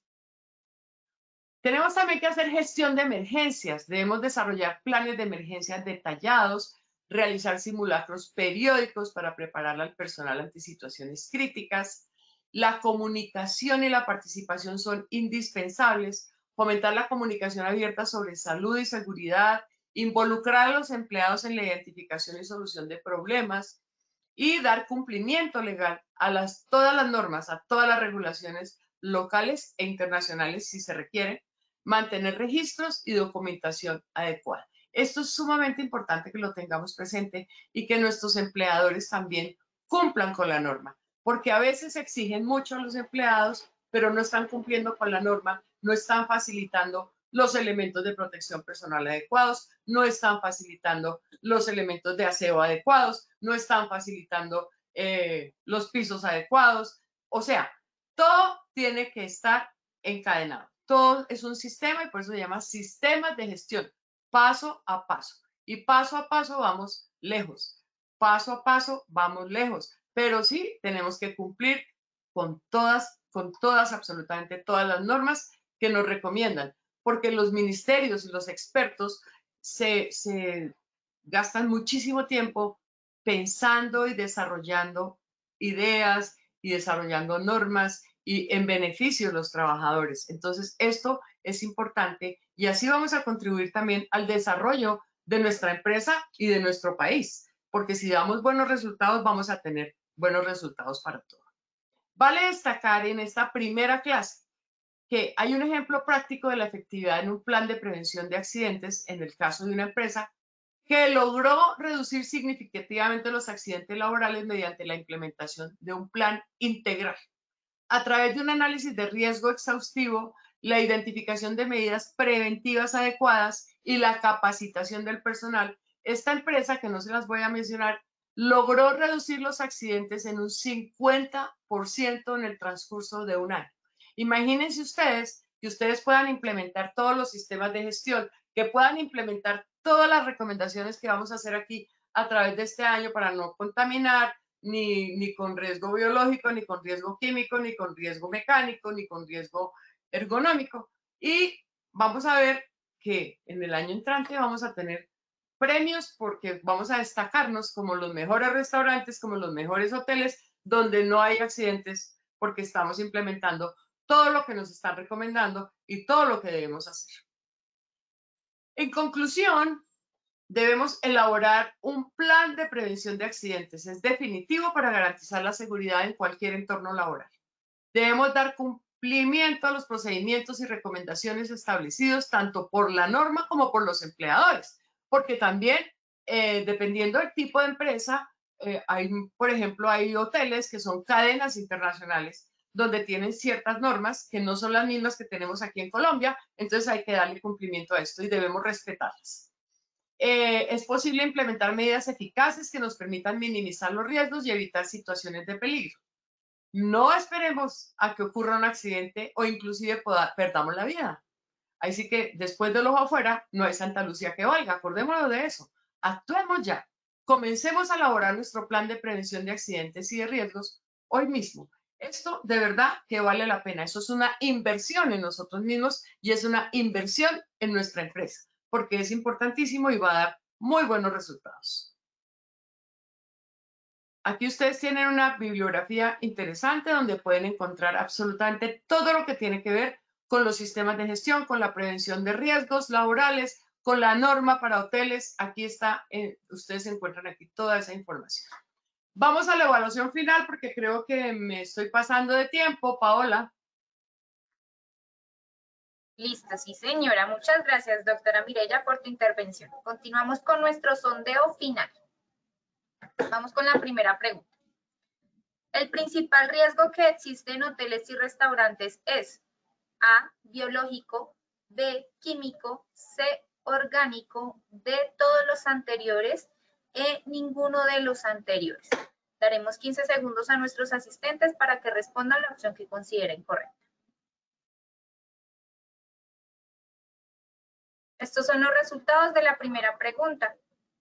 Tenemos también que hacer gestión de emergencias. Debemos desarrollar planes de emergencias detallados, realizar simulacros periódicos para preparar al personal ante situaciones críticas. La comunicación y la participación son indispensables. Fomentar la comunicación abierta sobre salud y seguridad, involucrar a los empleados en la identificación y solución de problemas y dar cumplimiento legal a las, todas las normas, a todas las regulaciones locales e internacionales si se requieren, mantener registros y documentación adecuada. Esto es sumamente importante que lo tengamos presente y que nuestros empleadores también cumplan con la norma, porque a veces exigen mucho a los empleados, pero no están cumpliendo con la norma, no están facilitando los elementos de protección personal adecuados, no están facilitando los elementos de aseo adecuados, no están facilitando eh, los pisos adecuados. O sea, todo tiene que estar encadenado. Todo es un sistema y por eso se llama sistemas de gestión, paso a paso. Y paso a paso vamos lejos. Paso a paso vamos lejos. Pero sí tenemos que cumplir con todas, con todas, absolutamente todas las normas que nos recomiendan. Porque los ministerios y los expertos se, se gastan muchísimo tiempo pensando y desarrollando ideas y desarrollando normas y en beneficio de los trabajadores. Entonces, esto es importante y así vamos a contribuir también al desarrollo de nuestra empresa y de nuestro país, porque si damos buenos resultados, vamos a tener buenos resultados para todos. Vale destacar en esta primera clase que hay un ejemplo práctico de la efectividad en un plan de prevención de accidentes en el caso de una empresa que logró reducir significativamente los accidentes laborales mediante la implementación de un plan integral. A través de un análisis de riesgo exhaustivo, la identificación de medidas preventivas adecuadas y la capacitación del personal, esta empresa, que no se las voy a mencionar, logró reducir los accidentes en un cincuenta por ciento en el transcurso de un año. Imagínense ustedes que ustedes puedan implementar todos los sistemas de gestión, que puedan implementar todas las recomendaciones que vamos a hacer aquí a través de este año para no contaminar, ni, ni con riesgo biológico, ni con riesgo químico, ni con riesgo mecánico, ni con riesgo ergonómico. Y vamos a ver que en el año entrante vamos a tener premios porque vamos a destacarnos como los mejores restaurantes, como los mejores hoteles, donde no hay accidentes, porque estamos implementando todo lo que nos están recomendando y todo lo que debemos hacer. En conclusión, debemos elaborar un plan de prevención de accidentes. Es definitivo para garantizar la seguridad en cualquier entorno laboral. Debemos dar cumplimiento a los procedimientos y recomendaciones establecidos tanto por la norma como por los empleadores, porque también, eh, dependiendo del tipo de empresa, eh, hay, por ejemplo, hay hoteles que son cadenas internacionales donde tienen ciertas normas que no son las mismas que tenemos aquí en Colombia, entonces hay que darle cumplimiento a esto y debemos respetarlas. Eh, es posible implementar medidas eficaces que nos permitan minimizar los riesgos y evitar situaciones de peligro. No esperemos a que ocurra un accidente o inclusive poda, perdamos la vida. Así que después del ojo afuera, no hay Santa Lucía que valga. Acordémonos de eso. Actuemos ya. Comencemos a elaborar nuestro plan de prevención de accidentes y de riesgos hoy mismo. Esto de verdad que vale la pena. Eso es una inversión en nosotros mismos y es una inversión en nuestra empresa, porque es importantísimo y va a dar muy buenos resultados. Aquí ustedes tienen una bibliografía interesante donde pueden encontrar absolutamente todo lo que tiene que ver con los sistemas de gestión, con la prevención de riesgos laborales, con la norma para hoteles. Aquí está, eh, ustedes encuentran aquí toda esa información. Vamos a la evaluación final porque creo que me estoy pasando de tiempo, Paola. Listo, sí señora. Muchas gracias, doctora Mireya, por tu intervención. Continuamos con nuestro sondeo final. Vamos con la primera pregunta. El principal riesgo que existe en hoteles y restaurantes es A, biológico, B, químico, C, orgánico, D, todos los anteriores, E, ninguno de los anteriores. Daremos quince segundos a nuestros asistentes para que respondan la opción que consideren correcta. Estos son los resultados de la primera pregunta.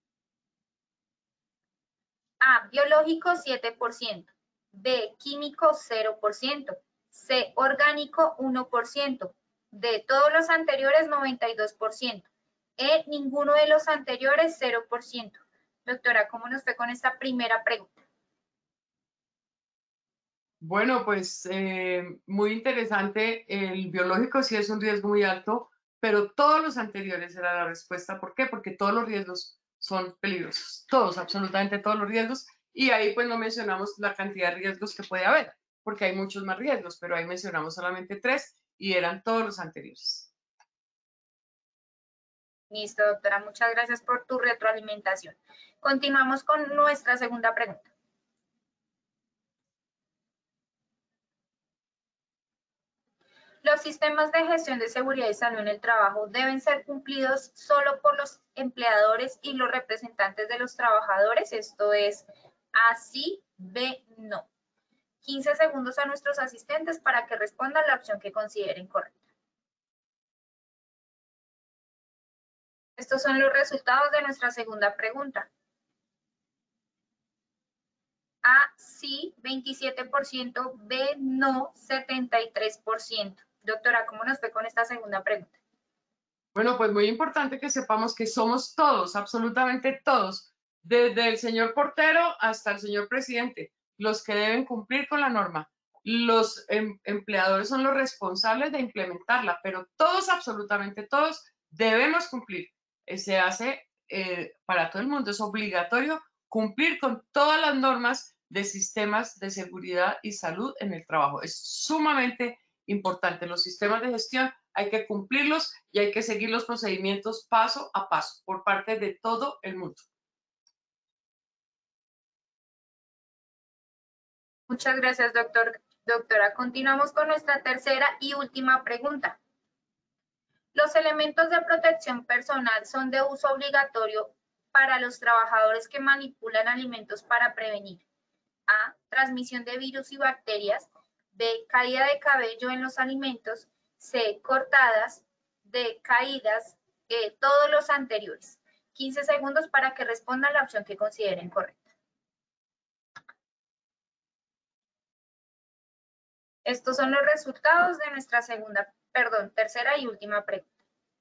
A, biológico siete por ciento, B, químico cero por ciento, C, orgánico uno por ciento, D, todos los anteriores noventa y dos por ciento, E, ninguno de los anteriores cero por ciento. Doctora, ¿cómo nos fue con esta primera pregunta? Bueno, pues eh, muy interesante. El biológico sí es un riesgo muy alto, pero todos los anteriores era la respuesta. ¿Por qué? Porque todos los riesgos son peligrosos. Todos, absolutamente todos los riesgos. Y ahí pues no mencionamos la cantidad de riesgos que puede haber, porque hay muchos más riesgos, pero ahí mencionamos solamente tres y eran todos los anteriores. Listo, doctora. Muchas gracias por tu retroalimentación. Continuamos con nuestra segunda pregunta. Los sistemas de gestión de seguridad y salud en el trabajo deben ser cumplidos solo por los empleadores y los representantes de los trabajadores. Esto es A, sí, B, no. quince segundos a nuestros asistentes para que respondan la opción que consideren correcta. Estos son los resultados de nuestra segunda pregunta. A, sí, veintisiete por ciento, B, no, setenta y tres por ciento. Doctora, ¿cómo nos fue con esta segunda pregunta? Bueno, pues muy importante que sepamos que somos todos, absolutamente todos, desde el señor portero hasta el señor presidente, los que deben cumplir con la norma. Los em, empleadores son los responsables de implementarla, pero todos, absolutamente todos, debemos cumplir. Eh, se hace eh, para todo el mundo, es obligatorio cumplir con todas las normas de sistemas de seguridad y salud en el trabajo. Es sumamente importante. Los sistemas de gestión hay que cumplirlos y hay que seguir los procedimientos paso a paso por parte de todo el mundo. Muchas gracias, doctor. Doctora, continuamos con nuestra tercera y última pregunta. Los elementos de protección personal son de uso obligatorio para los trabajadores que manipulan alimentos para prevenir A, transmisión de virus y bacterias, B, caída de cabello en los alimentos, C, cortadas, D, caídas, E, todos los anteriores. quince segundos para que respondan la opción que consideren correcta. Estos son los resultados de nuestra segunda, perdón, tercera y última pregunta.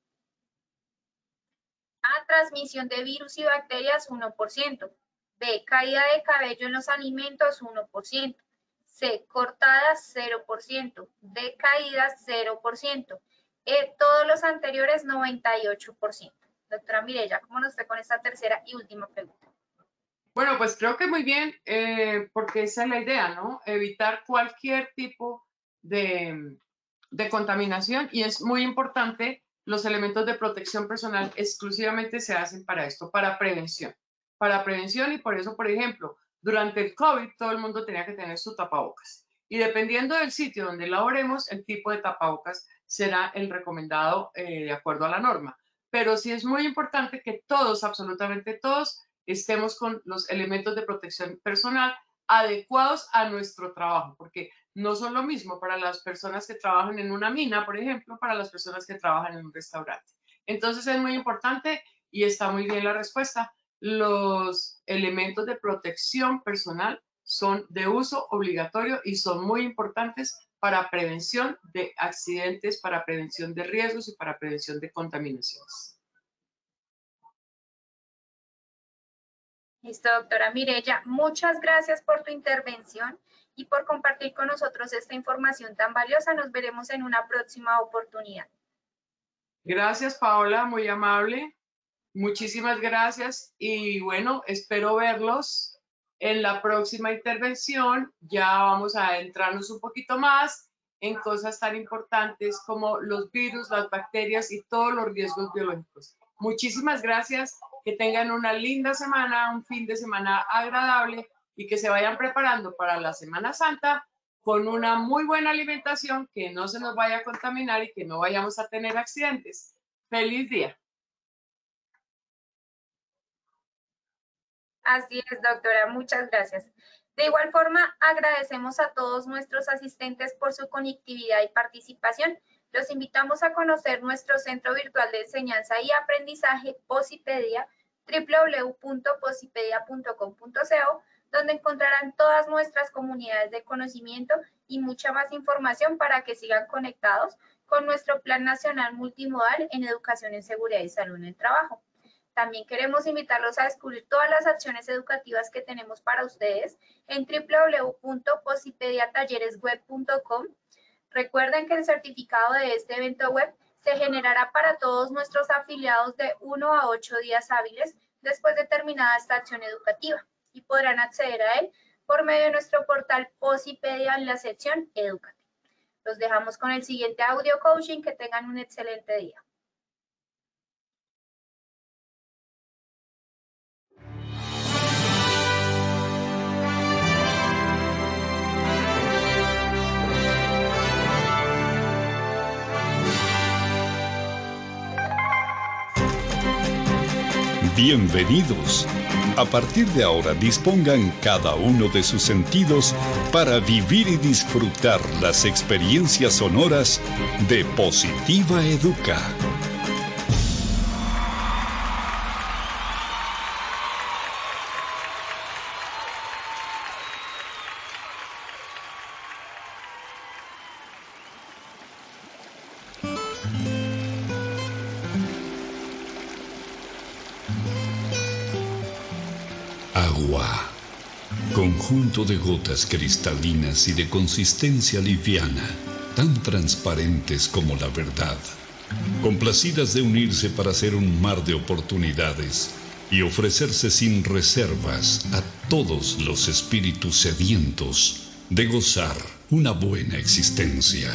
A, transmisión de virus y bacterias, uno por ciento. B, caída de cabello en los alimentos, uno por ciento. C, cortadas, cero por ciento. D, caídas, cero por ciento. E, todos los anteriores, noventa y ocho por ciento. Doctora Mireya, ¿cómo nos fue con esta tercera y última pregunta? Bueno, pues creo que muy bien, eh, porque esa es la idea, ¿no? Evitar cualquier tipo de, de contaminación, y es muy importante. Los elementos de protección personal exclusivamente se hacen para esto, para prevención. Para prevención, y por eso, por ejemplo, durante el COVID todo el mundo tenía que tener su tapabocas. Y dependiendo del sitio donde laboremos, el tipo de tapabocas será el recomendado eh, de acuerdo a la norma. Pero sí es muy importante que todos, absolutamente todos, estemos con los elementos de protección personal adecuados a nuestro trabajo, porque no son lo mismo para las personas que trabajan en una mina, por ejemplo, para las personas que trabajan en un restaurante. Entonces es muy importante, y está muy bien la respuesta. Los elementos de protección personal son de uso obligatorio y son muy importantes para prevención de accidentes, para prevención de riesgos y para prevención de contaminaciones. Listo, doctora Mireya, muchas gracias por tu intervención y por compartir con nosotros esta información tan valiosa. Nos veremos en una próxima oportunidad. Gracias, Paola, muy amable. Muchísimas gracias, y bueno, espero verlos en la próxima intervención. Ya vamos a adentrarnos un poquito más en cosas tan importantes como los virus, las bacterias y todos los riesgos biológicos. Muchísimas gracias, que tengan una linda semana, un fin de semana agradable, y que se vayan preparando para la Semana Santa con una muy buena alimentación, que no se nos vaya a contaminar y que no vayamos a tener accidentes. ¡Feliz día! Así es, doctora, muchas gracias. De igual forma, agradecemos a todos nuestros asistentes por su conectividad y participación. Los invitamos a conocer nuestro Centro Virtual de Enseñanza y Aprendizaje, Posipedia, doble u doble u doble u punto posipedia punto com punto co, donde encontrarán todas nuestras comunidades de conocimiento y mucha más información para que sigan conectados con nuestro Plan Nacional Multimodal en Educación en Seguridad y Salud en el Trabajo. También queremos invitarlos a descubrir todas las acciones educativas que tenemos para ustedes en doble u doble u doble u punto posipedia talleres web punto com. Recuerden que el certificado de este evento web se generará para todos nuestros afiliados de uno a ocho días hábiles después de terminada esta acción educativa, y podrán acceder a él por medio de nuestro portal Posipedia en la sección Educate. Los dejamos con el siguiente audio coaching. Que tengan un excelente día. Bienvenidos. A partir de ahora dispongan cada uno de sus sentidos para vivir y disfrutar las experiencias sonoras de Positiva Educa. Agua, conjunto de gotas cristalinas y de consistencia liviana, tan transparentes como la verdad, complacidas de unirse para hacer un mar de oportunidades y ofrecerse sin reservas a todos los espíritus sedientos de gozar una buena existencia.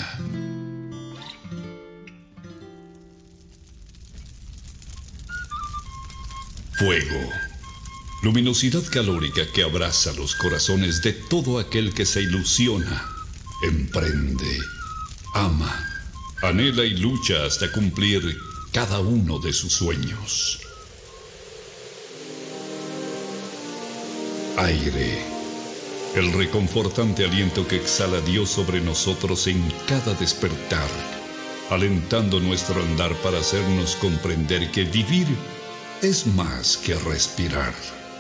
Fuego. Luminosidad calórica que abraza los corazones de todo aquel que se ilusiona, emprende, ama, anhela y lucha hasta cumplir cada uno de sus sueños. Aire. el reconfortante aliento que exhala Dios sobre nosotros en cada despertar, alentando nuestro andar para hacernos comprender que vivir es más que respirar.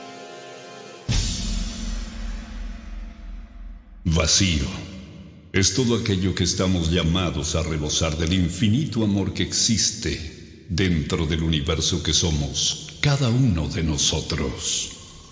Vacío es todo aquello que estamos llamados a rebosar del infinito amor que existe dentro del universo que somos cada uno de nosotros.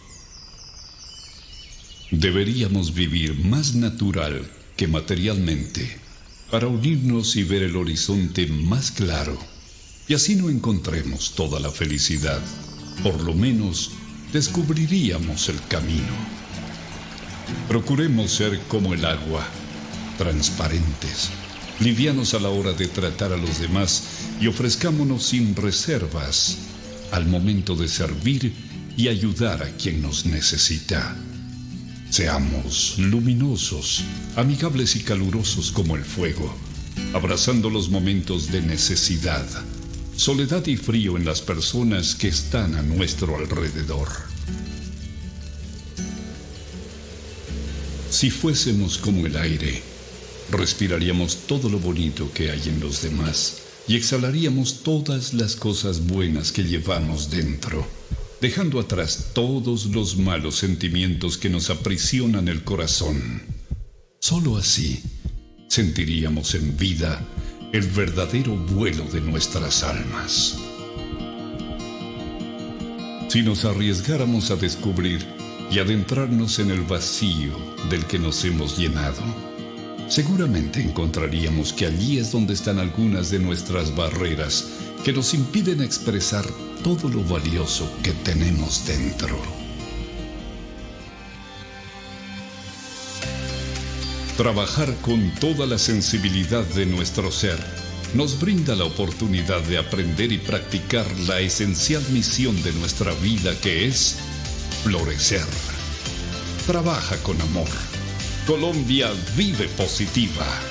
Deberíamos vivir más natural que materialmente para unirnos y ver el horizonte más claro, y así no encontremos toda la felicidad. Por lo menos descubriríamos el camino. Procuremos ser como el agua, transparentes, livianos a la hora de tratar a los demás y ofrezcámonos sin reservas al momento de servir y ayudar a quien nos necesita. Seamos luminosos, amigables y calurosos como el fuego, abrazando los momentos de necesidad, soledad y frío en las personas que están a nuestro alrededor. Si fuésemos como el aire, respiraríamos todo lo bonito que hay en los demás y exhalaríamos todas las cosas buenas que llevamos dentro, dejando atrás todos los malos sentimientos que nos aprisionan el corazón. Solo así sentiríamos en vida el verdadero vuelo de nuestras almas. Si nos arriesgáramos a descubrir y adentrarnos en el vacío del que nos hemos llenado, seguramente encontraríamos que allí es donde están algunas de nuestras barreras que nos impiden expresar todo lo valioso que tenemos dentro. Trabajar con toda la sensibilidad de nuestro ser nos brinda la oportunidad de aprender y practicar la esencial misión de nuestra vida, que es florecer. Trabaja con amor. Colombia vive positiva.